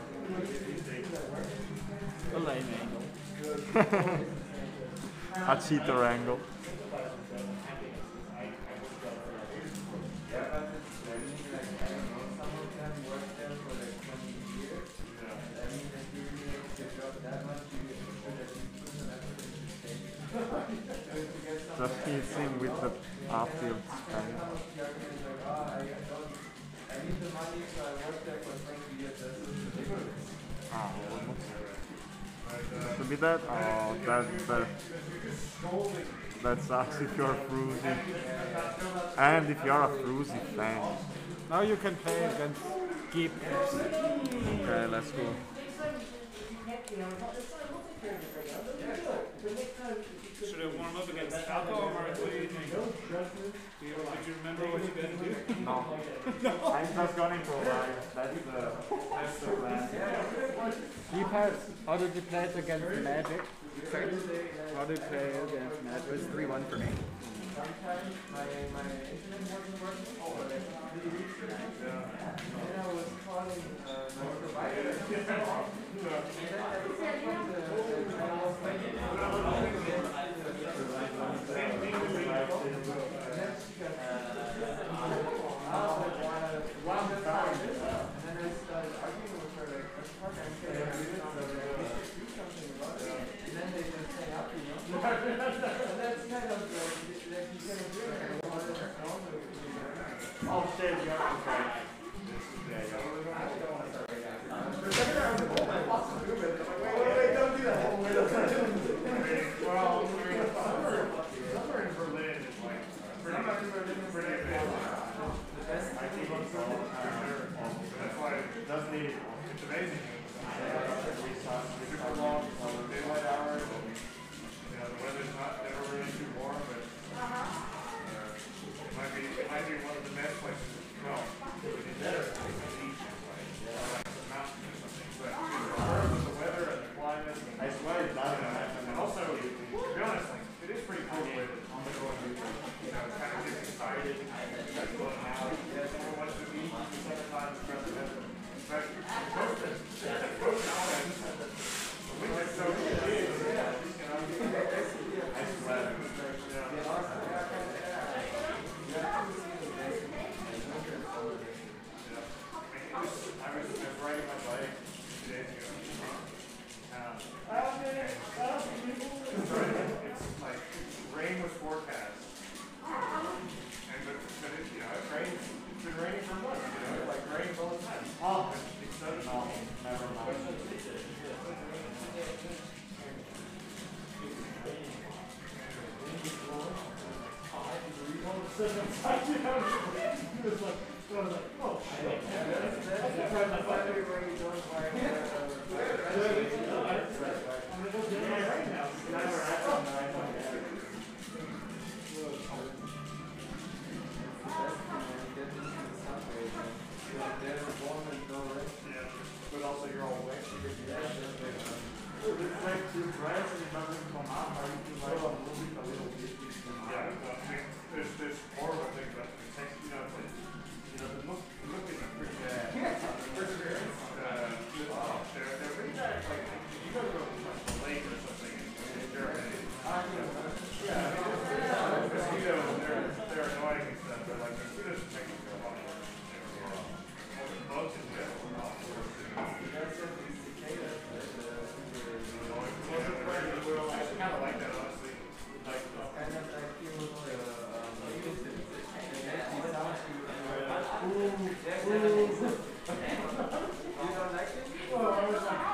A lame angle. A cheater angle. Just hits him with the outfield spin. Ah, almost. To be that? Oh, that, that, that sucks if you're a Fruzy. And if you're a Fruzy fan. Now you can play against Geep. Okay, let's go. Should I warm up against Falco or what do you think? Do you, did you remember what you got to do? No. no. I'm just gonna improvise. That's the, that's the plan. Geep, how did you play it against Magic? How did you play it against Magic? It was three one for me. Oh, shit, you got okay. Wait, don't do that. Well, somewhere in Berlin is like pretty, pretty big. I keep on so that's why it doesn't need, it's amazing. Super long, daylight hours, and you know, the weather's not never really too warm, but uh, it might be it might be one of the best places to go. It's better if it's a beach, like a mountain or something. But the weather and the climate, I swear it's not enough. And also, to be honest, like it is pretty cool with on the go, you know, kind of gets excited, that's going out. Everyone wants to be sometimes president. But most of most islands, the winter's so big, you know, I swear. I was, I was riding my bike two days ago. Um, it's like rain was forecast. And but, but it, you know, it's rained, it's been raining for months, you know, it like rains all the time. Oh, it's so no, never mind. He was like, I was like, oh, shit. But also you're all wet. It's like two breads and it doesn't come out. How you can like move it a little bit. Yeah, well, I think there's there's more of a thing about the text, you know, the, you know, the look the look is pretty bad. Perseverance. Uh, they're they're pretty bad. Like you go to like a lake or something in Germany. Yeah, I mean, the mosquitoes, they're they're annoying and stuff, but like mosquitoes make them go off. Well, the bugs in general. I kind of like that, honestly. Like, kind of like you know, you don't like it? Well, I was like,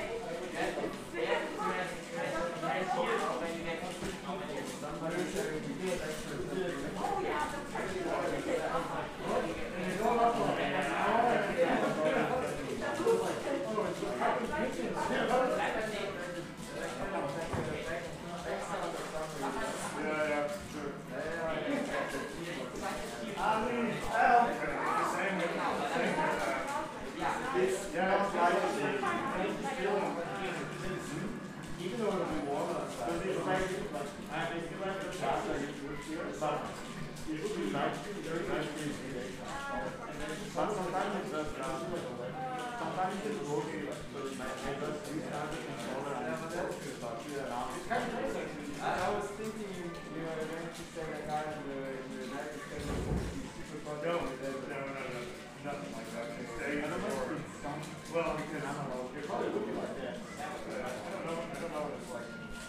I was thinking, you know, going to say a guy in the United States super no, no, no, no, nothing like that. They, I don't know. Well, because I don't know. You're probably looking like that. I don't know. I don't know what it's like.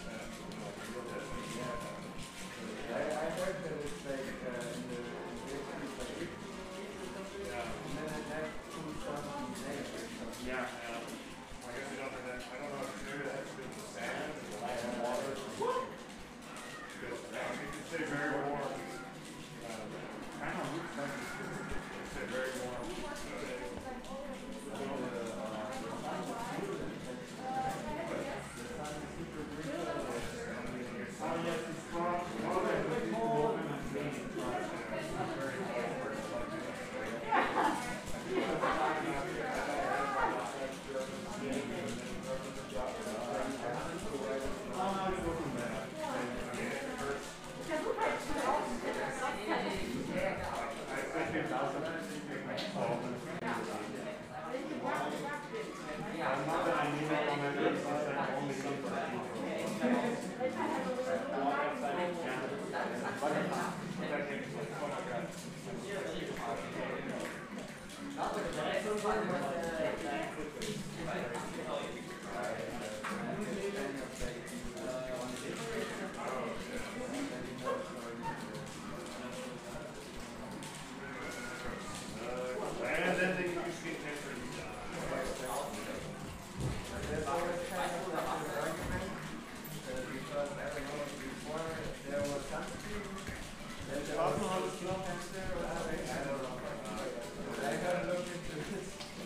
I, I heard that it's like uh, in the it's like yeah, and then it has two something negative. Yeah, yeah. I guess I don't know that. I don't know if maybe that has to do with the sand or the light and water. Because you can stay very warm. Uh, kind of looks like you stay very warm. And then they use the answer. There's always kind of like an argument, uh, because I don't know, before there was something, there's also a slow answer or something, I don't know. But I gotta look into this.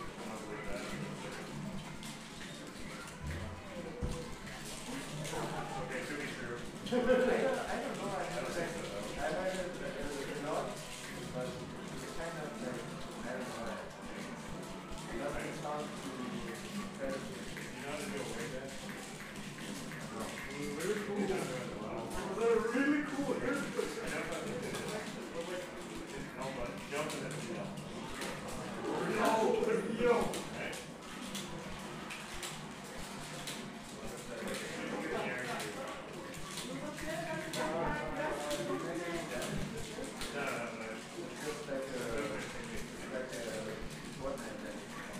Okay, to be true. I don't, I don't know, I haven't checked it out. I heard it a lot, but it's kind of like, I don't know. It doesn't sound to be very You know how to do a wave dance? Really cool. Was that a really cool haircut? No, but jump in the field. No, yo. Okay. No, no, no. It's just like a, like a Fortnite thing.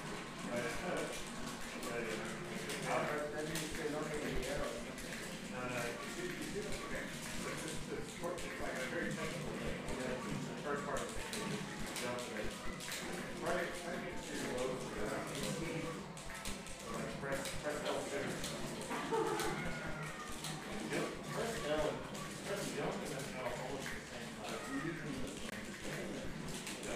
That means they don't have any arrows. No, no. You see, you see, okay. So this, this sport is like a very technical thing. The first part of the thing is jump right. Try, try to get to your lows around the knee. So like press, press L two. Jump, press L, press jump and then L almost at the same time. So,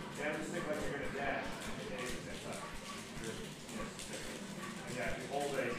hold a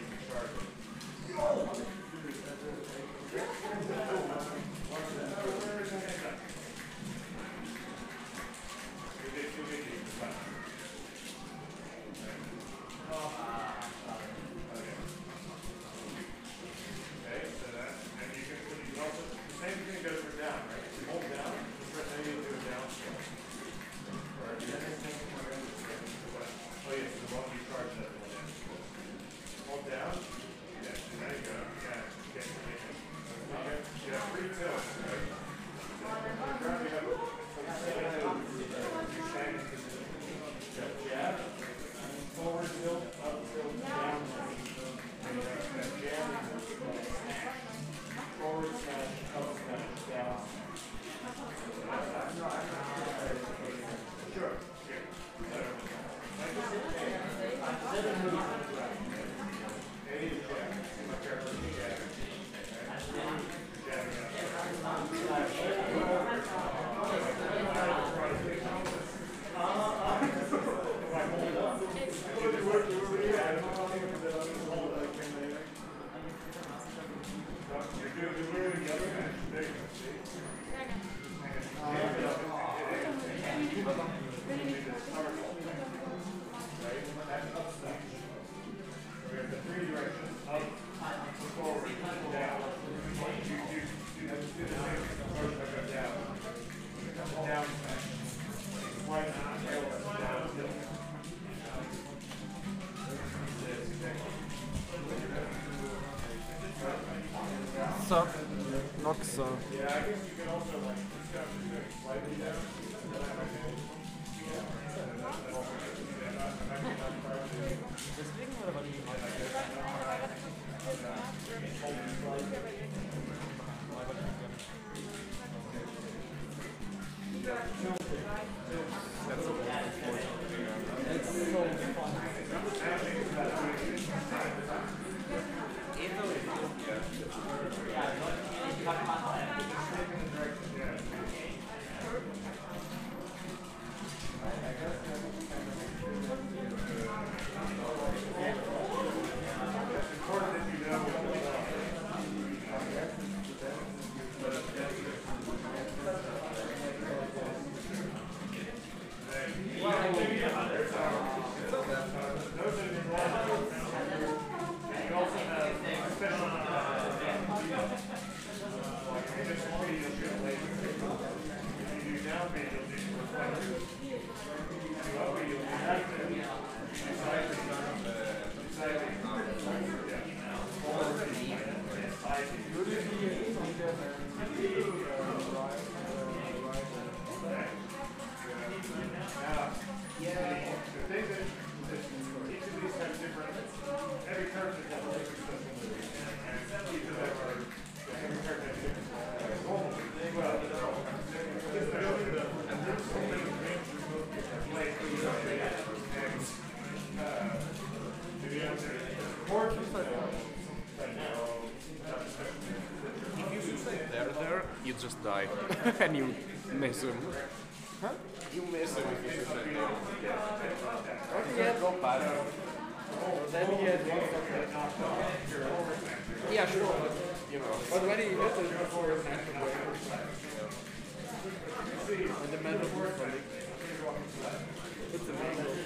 Sup, Noxa. Deswegen oder war die You just die and you miss him. Huh? You miss him if you shoot there. He had go past him. Then he had one that knocked off. Yeah, sure, but you know. But when he hit it before his natural way. And the mental was funny. It's amazing.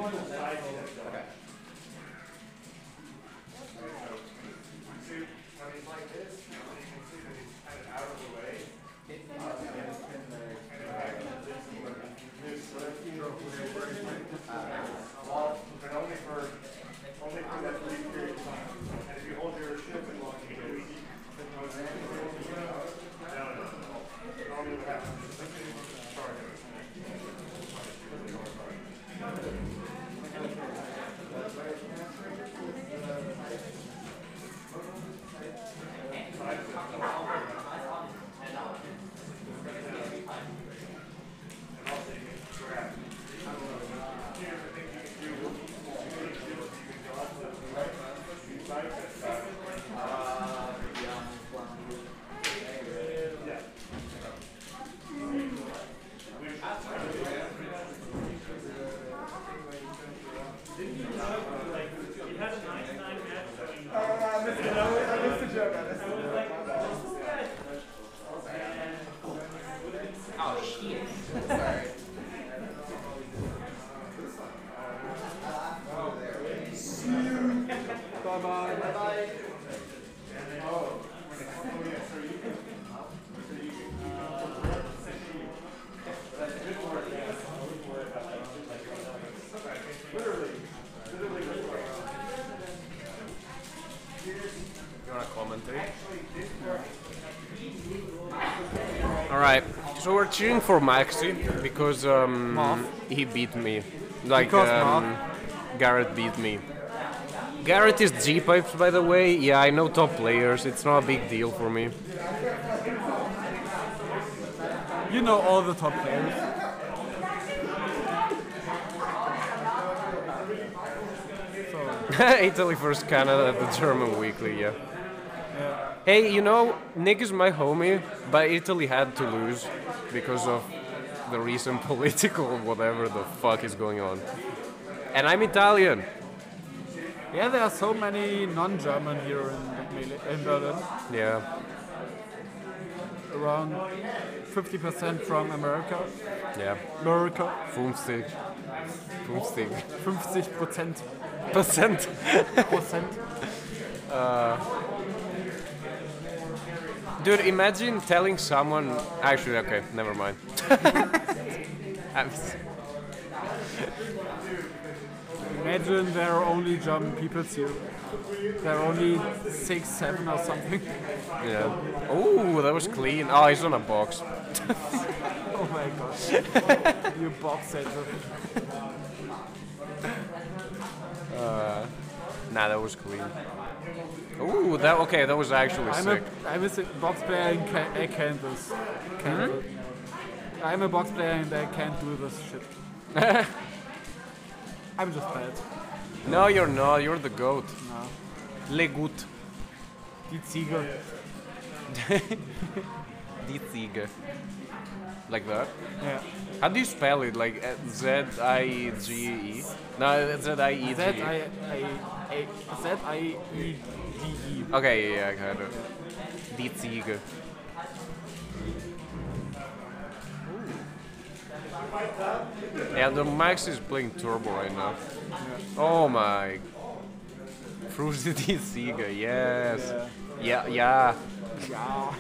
Okay. See, when he's like this, you can see that he's kind of out of the way. Well, but only for only for that brief period of time. And if you hold your ship and long, you can easy. No, no, no. Normally what happens is sorry. Alright, so we're cheering for Maxi because um, Marv. he beat me. Like, Because um, Garrett beat me. Garrett is G-Pipes, by the way. Yeah, I know top players. It's not a big deal for me. You know all the top players. Italy versus Canada at the German Weekly, yeah. Yeah. Hey, you know, Nick is my homie, but Italy had to lose because of the recent political whatever the fuck is going on. And I'm Italian. Yeah, there are so many non-German here in, in Berlin. Yeah. Around fifty percent from America. Yeah. America. fifty. fifty. fifty percent. Percent. Percent. uh, dude, imagine telling someone. Actually, okay, never mind. I'm s- Imagine there are only German people here. There are only six, seven or something. yeah. Oh, that was clean. Oh, he's on a box. Oh my god. You box center. Uh, nah, that was clean. Ooh, that okay. That was actually I'm sick. a, I'm a si- box player and can, I can't this. Can't do- I'm a box player and I can't do this shit. I'm just bad. No, you're not. You're the goat. No. Le gut. Die Ziege. Die Ziege. Like that? Yeah. How do you spell it? Like uh, Z I G E? No, Z I E G E. Z I I Z I E D E. Okay, yeah, I got it. Die Ziege. Yeah, the Max is playing turbo right now. Oh my. Fruity Die Ziege, yes. Yeah, yeah. Ja.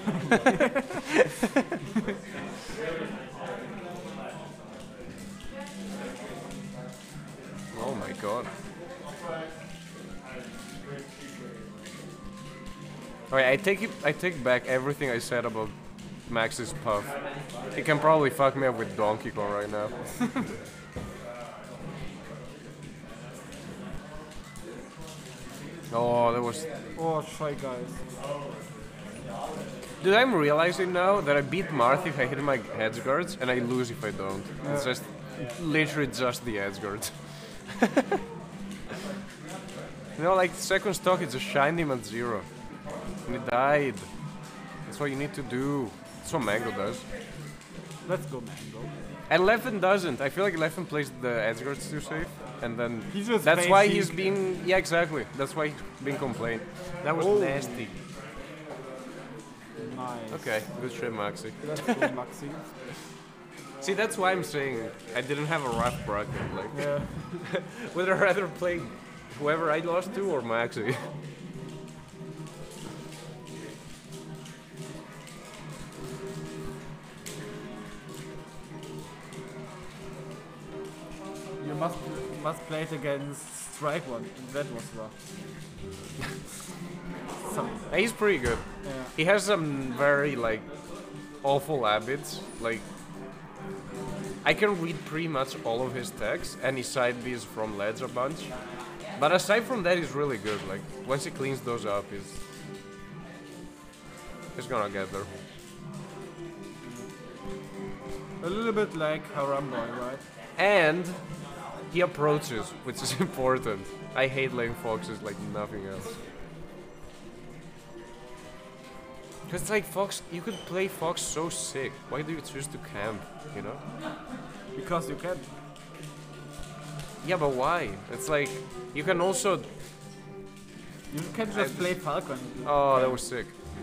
Oh my god. Alright, I take it I take back everything I said about Max's puff. He can probably fuck me up with Donkey Kong right now. Oh, that was... Oh, try guys. Dude, I'm realizing now that I beat Marth if I hit my edge guards, and I lose if I don't. It's just literally just the edge guards. You know, like second stock, it just shined him at zero. And he died. That's what you need to do. That's what Mango does. Let's go, Mango. And Leffen doesn't. I feel like Leffen plays the edge guards too safe. And then He just that's why basic- he's been... Yeah, exactly. That's why he's been complained. That was Oh. nasty. Nice. Okay, good shit, Maxi. Let's go, Maxi. See, that's why I'm saying I didn't have a rough bracket. Like, Yeah. would I rather play whoever I lost to or Maxi? You must must play it against Strike One. That was rough. Some, He's pretty good. yeah. He has some very like awful habits. Like I can read pretty much all of his text, and his side Bs from Ledge a bunch. But aside from that, he's really good. Like once he cleans those up, he's he's gonna get there. A little bit like Haramboy, right? And he approaches, which is important. I hate lane foxes like nothing else. Cause it's like Fox, you could play Fox so sick. Why do you choose to camp? You know? Because you can. Yeah, but why? It's like you can also. You can just I- play Falcon. Oh, that was sick.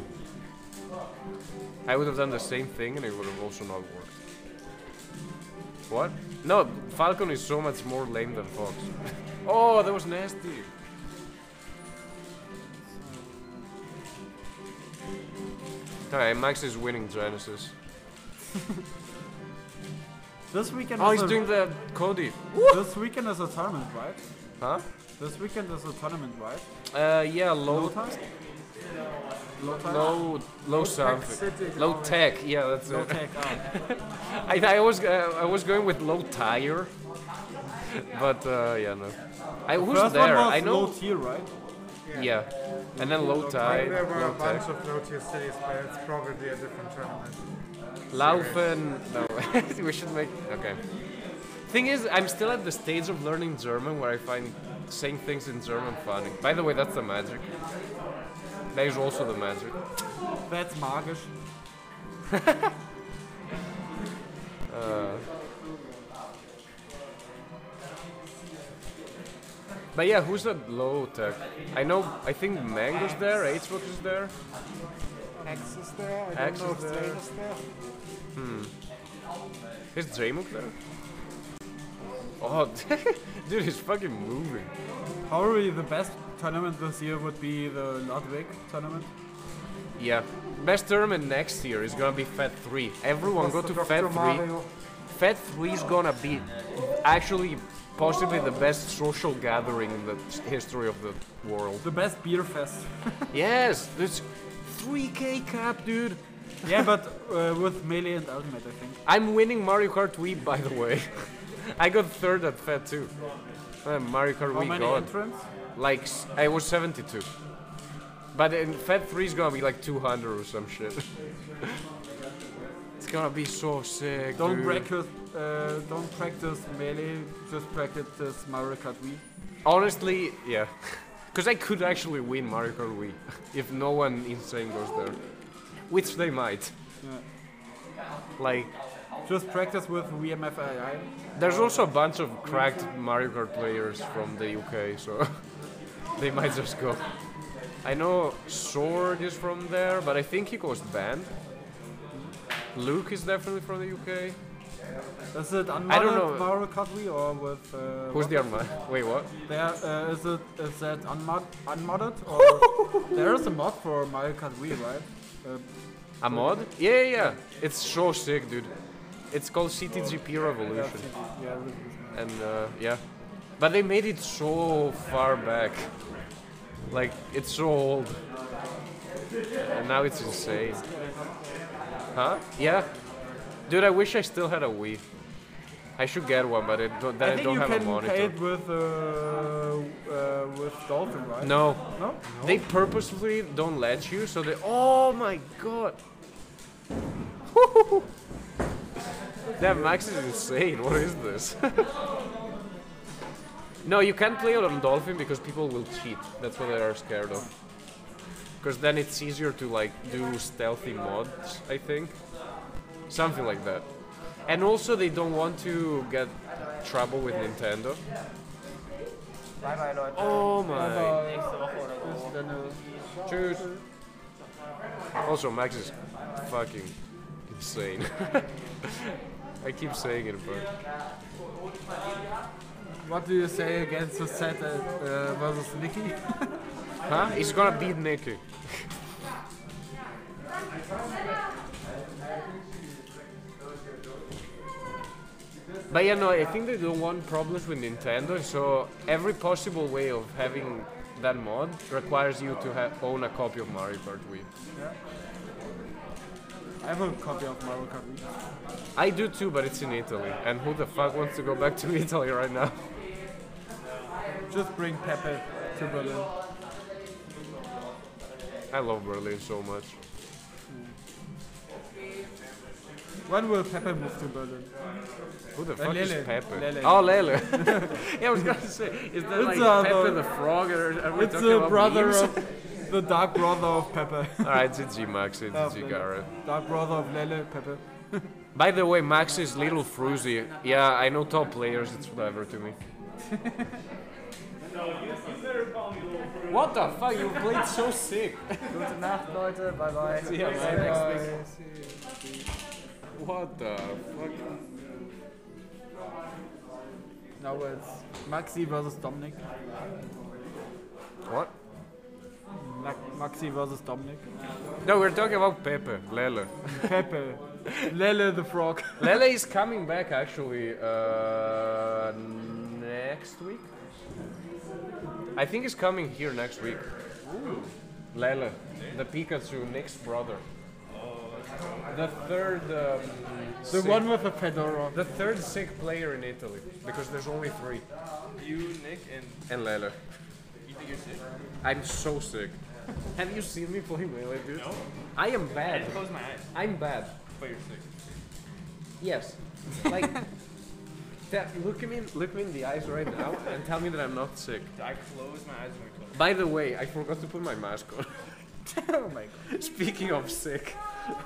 I would have done the same thing, and it would have also not worked. What? No, Falcon is so much more lame than Fox. Oh, that was nasty. Alright, Max is winning Genesis. This weekend. Oh, is he's a, doing the Cody. This weekend is a tournament, right? Huh? This weekend is a tournament, right? Uh, yeah, low, Low tide. Low tide. low, low something, low tech. Yeah, that's Low it. tech. Ah. I, I was, uh, I was going with low tire, but uh, yeah, no. I who's First there? one was I know. low tier, right? Yeah, and then low tide, There were a low bunch tech. of low-tier cities, but it's probably a different tournament. Laufen. No, we should make. Okay. Thing is, I'm still at the stage of learning German where I find saying things in German funny. By the way, that's the magic. That is also the magic. That's magisch. Uh, but yeah, who's that low tech? I know. I think Mango's there. H-Box is there. X is there, I X don't know is if there. Zane is there. Hmm. Is Draymond there? Oh, dude, he's fucking moving. Probably the best tournament this year would be the Ludwig tournament. Yeah. Best tournament next year is gonna be Fed three. Everyone go to Fed three. Fed three is gonna be actually possibly the best social gathering in the history of the world. The best beer fest. Yes, this three K cap, dude. Yeah, but uh, with Melee and Ultimate, I think. I'm winning Mario Kart Wii, by the way. I got third at Fed two. Uh, Mario Kart How Wii many God. entrants? Like, s- I was seventy-two. But in Fed three is gonna be like two hundred or some shit. It's gonna be so sick, Don't dude. practice, uh, don't practice Melee, just practice this Mario Kart Wii. Honestly, yeah. Because I could actually win Mario Kart Wii if no one insane goes there. Which they might. Yeah. Like, Just practice with V M F A I. there's also a bunch of cracked Mario Kart players from the U K, so they might just go. I know Sword is from there, but I think he goes banned. Luke is definitely from the U K. Is it unmodded I don't know. Mario Kart Wii or with? Uh, Who's what the is Arma? Wait, what? it? There, uh, is it is that unmod unmodded or there is a mod for Mario Kart Wii, right? Uh, A mod? Yeah, yeah, yeah. It's so sick, dude. It's called C T G P yeah, Revolution. yeah, this is- And uh, yeah. But they made it so far back. Like, it's so old. And now it's insane. Huh? Yeah. Dude, I wish I still had a Wii. I should get one, but I don't, then I I, think don't you have a can pay monitor. it with uh, uh, with Dolphin, right? No. No? They purposely don't let you, so they. Oh my god! That Max is insane. What is this? No, you can't play it on Dolphin because people will cheat. That's what they are scared of. Because then it's easier to like do stealthy mods, I think. Something like that. And also they don't want to get trouble with Nintendo. Bye bye, Leute. Oh my. Nächste Woche oder so. Then, uh, Tschüss. Also, Max is fucking insane. I keep saying it, but What do you say against the set uh, versus Nikki? huh? He's gonna beat Nicky. But yeah, no, I think they don't want problems with Nintendo, so every possible way of having that mod requires you to ha own a copy of Mario Kart Wii. I have a copy of Mario Kart Wii. I do too, but it's in Italy. And who the fuck wants to go back to Italy right now? Just bring Pepe to Berlin. I love Berlin so much. When will Pepe move to Berlin? Who the Uh, fuck is Lele. Pepe? Lele. Oh, Lele. Yeah, I was gonna say, is that It's like uh, Pepe the- the Frog, or are we It's talking the about brother memes? of the dark brother of Pepe. Alright, G G Max, G Of G Lele. Garrett. Dark brother of Lele Pepe. By the way, Max is little fruzy. Yeah, I know top players, it's whatever to me. What the fuck, you played so sick. Gute Nacht, Leute. Bye bye. See ya, man. Next week. What the fuck? Now it's Maxi versus Dominic. What? Ma- Maxi versus Dominic. No, we're talking about Pepe, Lele. Pepe. Lele the frog. Lele is coming back actually uh, next week. I think he's coming here next week. Lele, the Pikachu Nick's brother. The third. Um, The sick- one with the fedora. The third sick player in Italy, because there's only three. You, Nick, and And Lele. you think you're sick? I'm so sick. Have you seen me play Melee, dude? No. I am I bad. had to close my eyes, I'm bad. but you're sick. Yes. Like, that, look at me, look me in the eyes right now and tell me that I'm not sick. I closed my eyes when we closed. By the way, I forgot to put my mask on. Oh my god. Speaking of sick.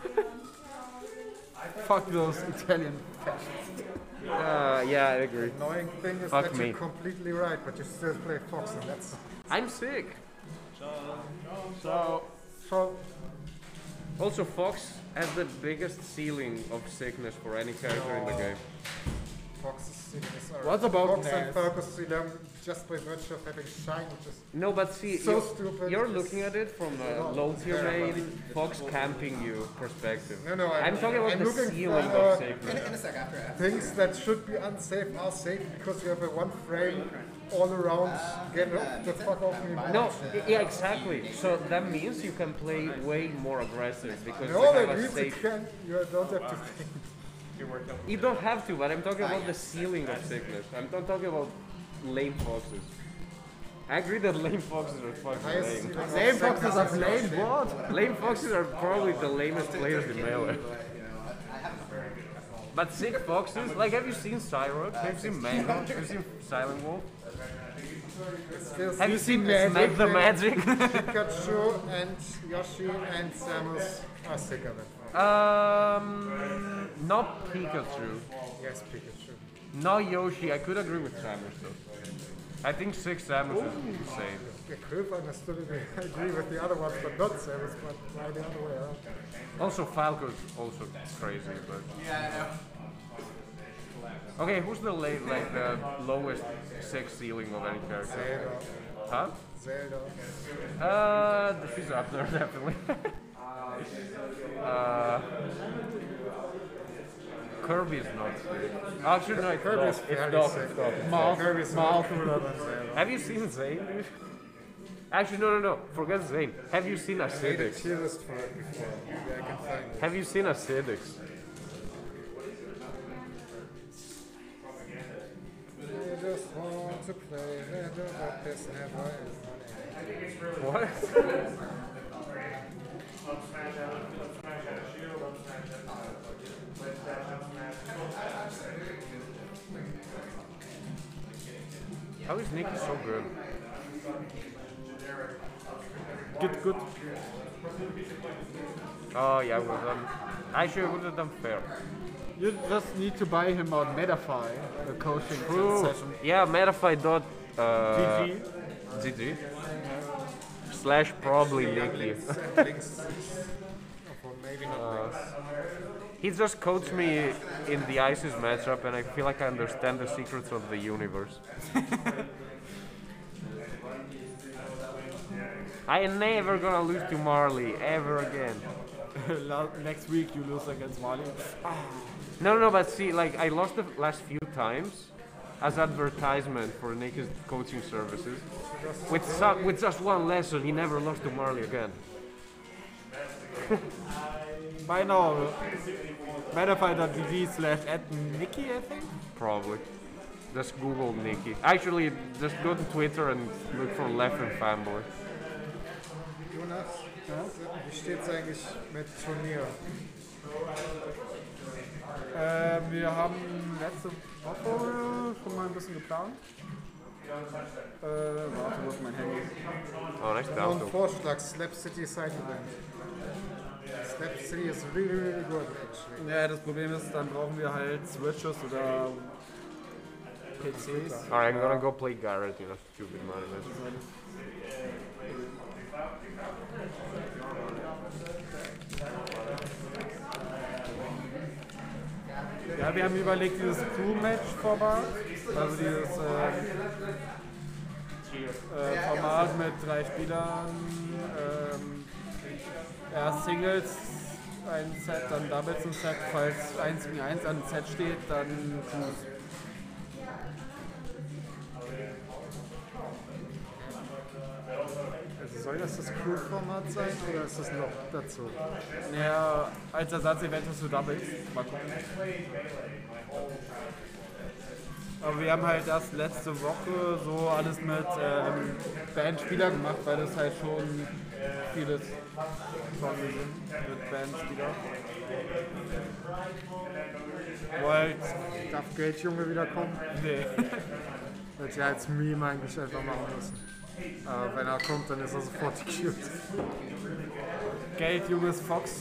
Fuck those Italian fascists. Uh, yeah, I agree. Annoying thing is Fuck that me. you're completely right, but you still play Fox, and that's I'm sick. So, so. Also, Fox has the biggest ceiling of sickness for any character in the game. Fox's sickness are What about Fox Naz? and Focus see them just by virtue of having shine, which is No, but see, So you're, stupid. you're looking at it from a No, low tier terrible. main, Fox camping you perspective. no, no. I'm, I'm talking about I'm the looking ceiling for, of uh, sickness. things that should be unsafe are safe because you have a one frame all around. Get off the fuck off me. man. No, i- yeah, exactly. So that means you can play way more aggressive because No, you that have a means you safe. can. You don't have to think. You don't have to, but I'm talking about the ceiling of sickness. I'm not talking about lame foxes. I agree that lame foxes are fucking Highest lame. ceiling of Lame sickness foxes are is lame, shame. what? Lame foxes are probably the lamest players in Melee. But sick foxes, like have you seen Cyrox? Have you seen Mango? Have you seen Silent Wolf? Still Have you seen Magic? Smack the Magic? Pikachu and Yoshi and Samus are sicker than Fox. um, not Pikachu. Yes, Pikachu. No Yoshi, I could agree with Samus though. I think six Samus is insane. I could have understood it. I agree with the other ones, but not Samus, but why the other way around? Also Falco's also crazy, but okay, who's the la- like the lowest six ceiling of any character? Zelda. Huh? Zelda. Uh, she's up there definitely. uh, Kirby is not sick. Actually, no, it's Kirby Doc. is It's very Doc. sick. It's Doc. It's Doc. Mouth, Kirby's mouth. cooler than Zelda. Have you seen Zane, dude? Actually, no, no, no. Forget Zane. Have you seen I made a Acidics? tier list for it before. Maybe I can find it. Have you seen Acidics? I just want to play Legend of this never is. What? Up smash out, up smash out of shield, up smash out of ledge dash, up smash. How is Nicky so good? Good, good. Oh yeah, well done. Actually, I would have done fair. You just need to buy him on Metafy, the coaching True. session. Yeah, Metafy dot uh, G G. G G slash probably Nicky. Links, links. Or maybe not Uh, links. He just coached me in the ISIS matchup, and I feel like I understand the secrets of the universe. I am never gonna lose to Marley ever again. La- Next week you lose against Marley. No, no, but see, like I lost the last few times as advertisement for Nick's coaching services. With some, with just one lesson, he never lost to Marley again. By now, Metafighter.tv slash at Nikki, I think. Probably. Just Google Nicky. Actually, just go to Twitter and look for Leffen Fanboy. Jonas, wie steht's eigentlich mit Turnier? Äh, wir haben letzte Woche schon mal ein bisschen geplant. Äh, warte, wo ist mein Handy? Oh, nice Noch ein down. Vorschlag, Slap City Side Event. Slap City is really, really good actually. Ja, das Problem ist, dann brauchen wir halt Switches oder P Cs. Alright, I'm gonna go play Garrett in a stupid money match. Ja, wir haben überlegt, dieses Crew-Match-Format, also dieses äh, äh, Format mit drei Spielern, ähm, erst Singles ein Set, dann Doubles ein Set, falls eins gegen eins an Set steht, dann Crews. Also soll das das Crew-Format sein oder ist das noch dazu? Ja, als Ersatz-Event hast du Doubles. Mal gucken. Aber wir haben halt erst letzte Woche so alles mit ähm, Bandspieler gemacht, weil das halt schon vieles von sind mit Bandspieler. Wo halt, Darf Geldjunge wieder kommen? nee. Hätte ich als Meme eigentlich einfach machen müssen. Aber wenn er kommt, dann ist er sofort cute. Geld, junges Fox.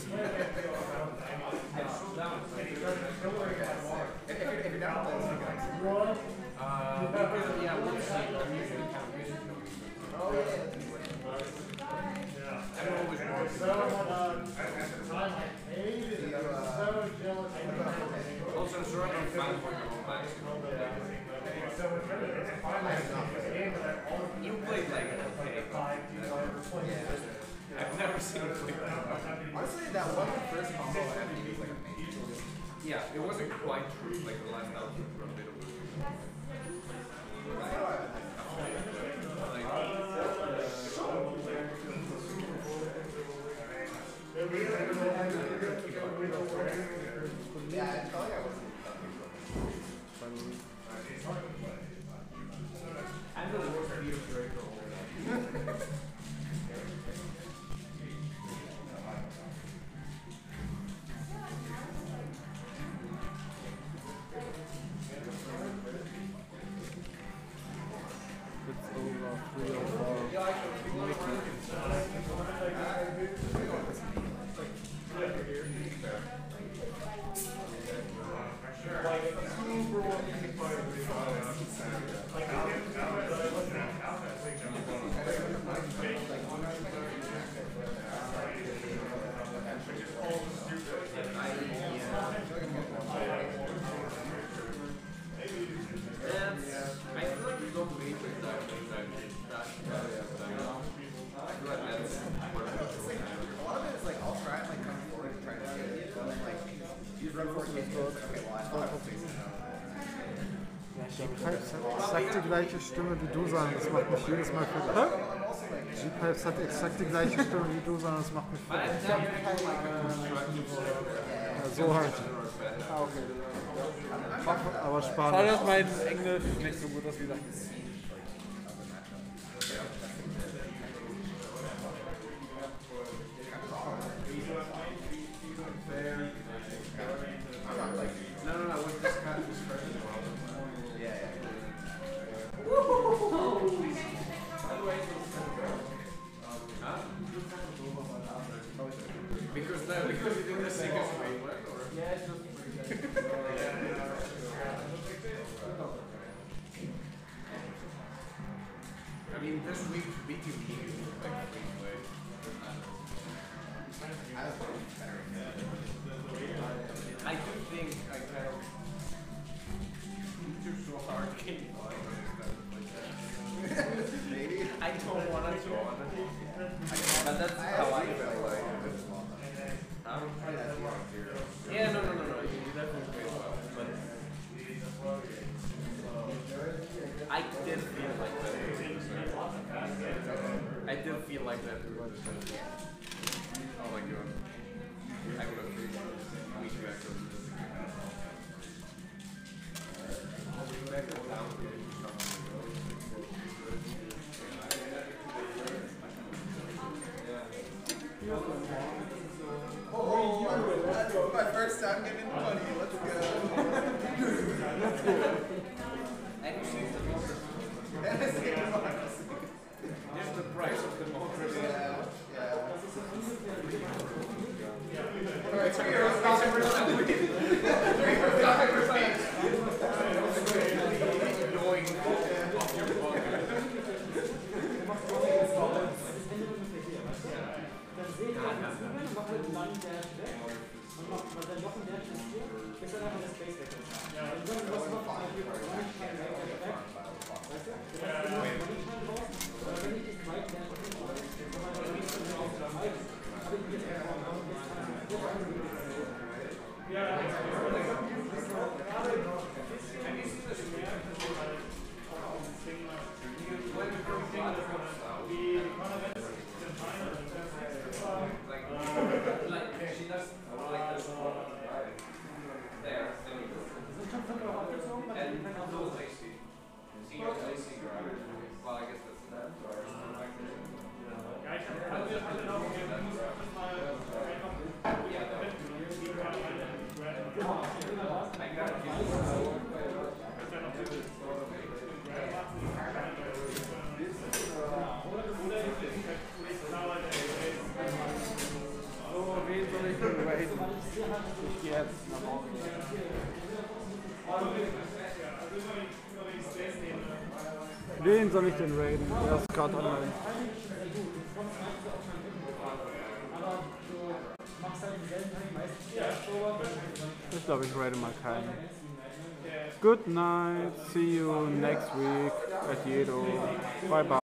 You played like okay. I've never seen him play. Honestly, that wasn't the first combo I had to use like a major. Yeah, it wasn't quite true. Like the last album for a bit of Yeah, I felt like I wasn't. I'm the worst beat breaker. It's over three or four. I feel like you don't wait with that. That. I feel like that's one of the A lot of it is like I'll try and like come forward and try to get it, and then like you run for a kid. Okay, well I thought I was facing that. G-Pipes hat exakt die gleiche Stimme wie du, sondern das macht mich jedes Mal verrückt. G-Pipes hat exakt die gleiche Stimme wie du, sondern das macht mich verrückt. Ja, so halt. Ah, okay. Aber Schade, Spanisch. dass mein Englisch nicht so gut ist wie das. No, no, no. With this kind of expression. Yeah, yeah. Because that, because you did the sickest way, right? Or? Yeah, it's just I mean, this week to beat you here is like a big way. I was better. But that's how I feel like. Huh? Yeah, no, no, no, no. You definitely played well. But I did feel like that. I did feel like that. Oh my god. I would have been weak back to Oh, my first time getting money. Let's go. Let's go. And you see the democracy. Here's the price of democracy. Yeah, yeah. Alright, so you're annoying off your pocket. Wen soll ich denn raiden? Er ist gerade online. Ich glaube, ich raide mal keinen. Good night, see you next week at Jedo. Bye bye.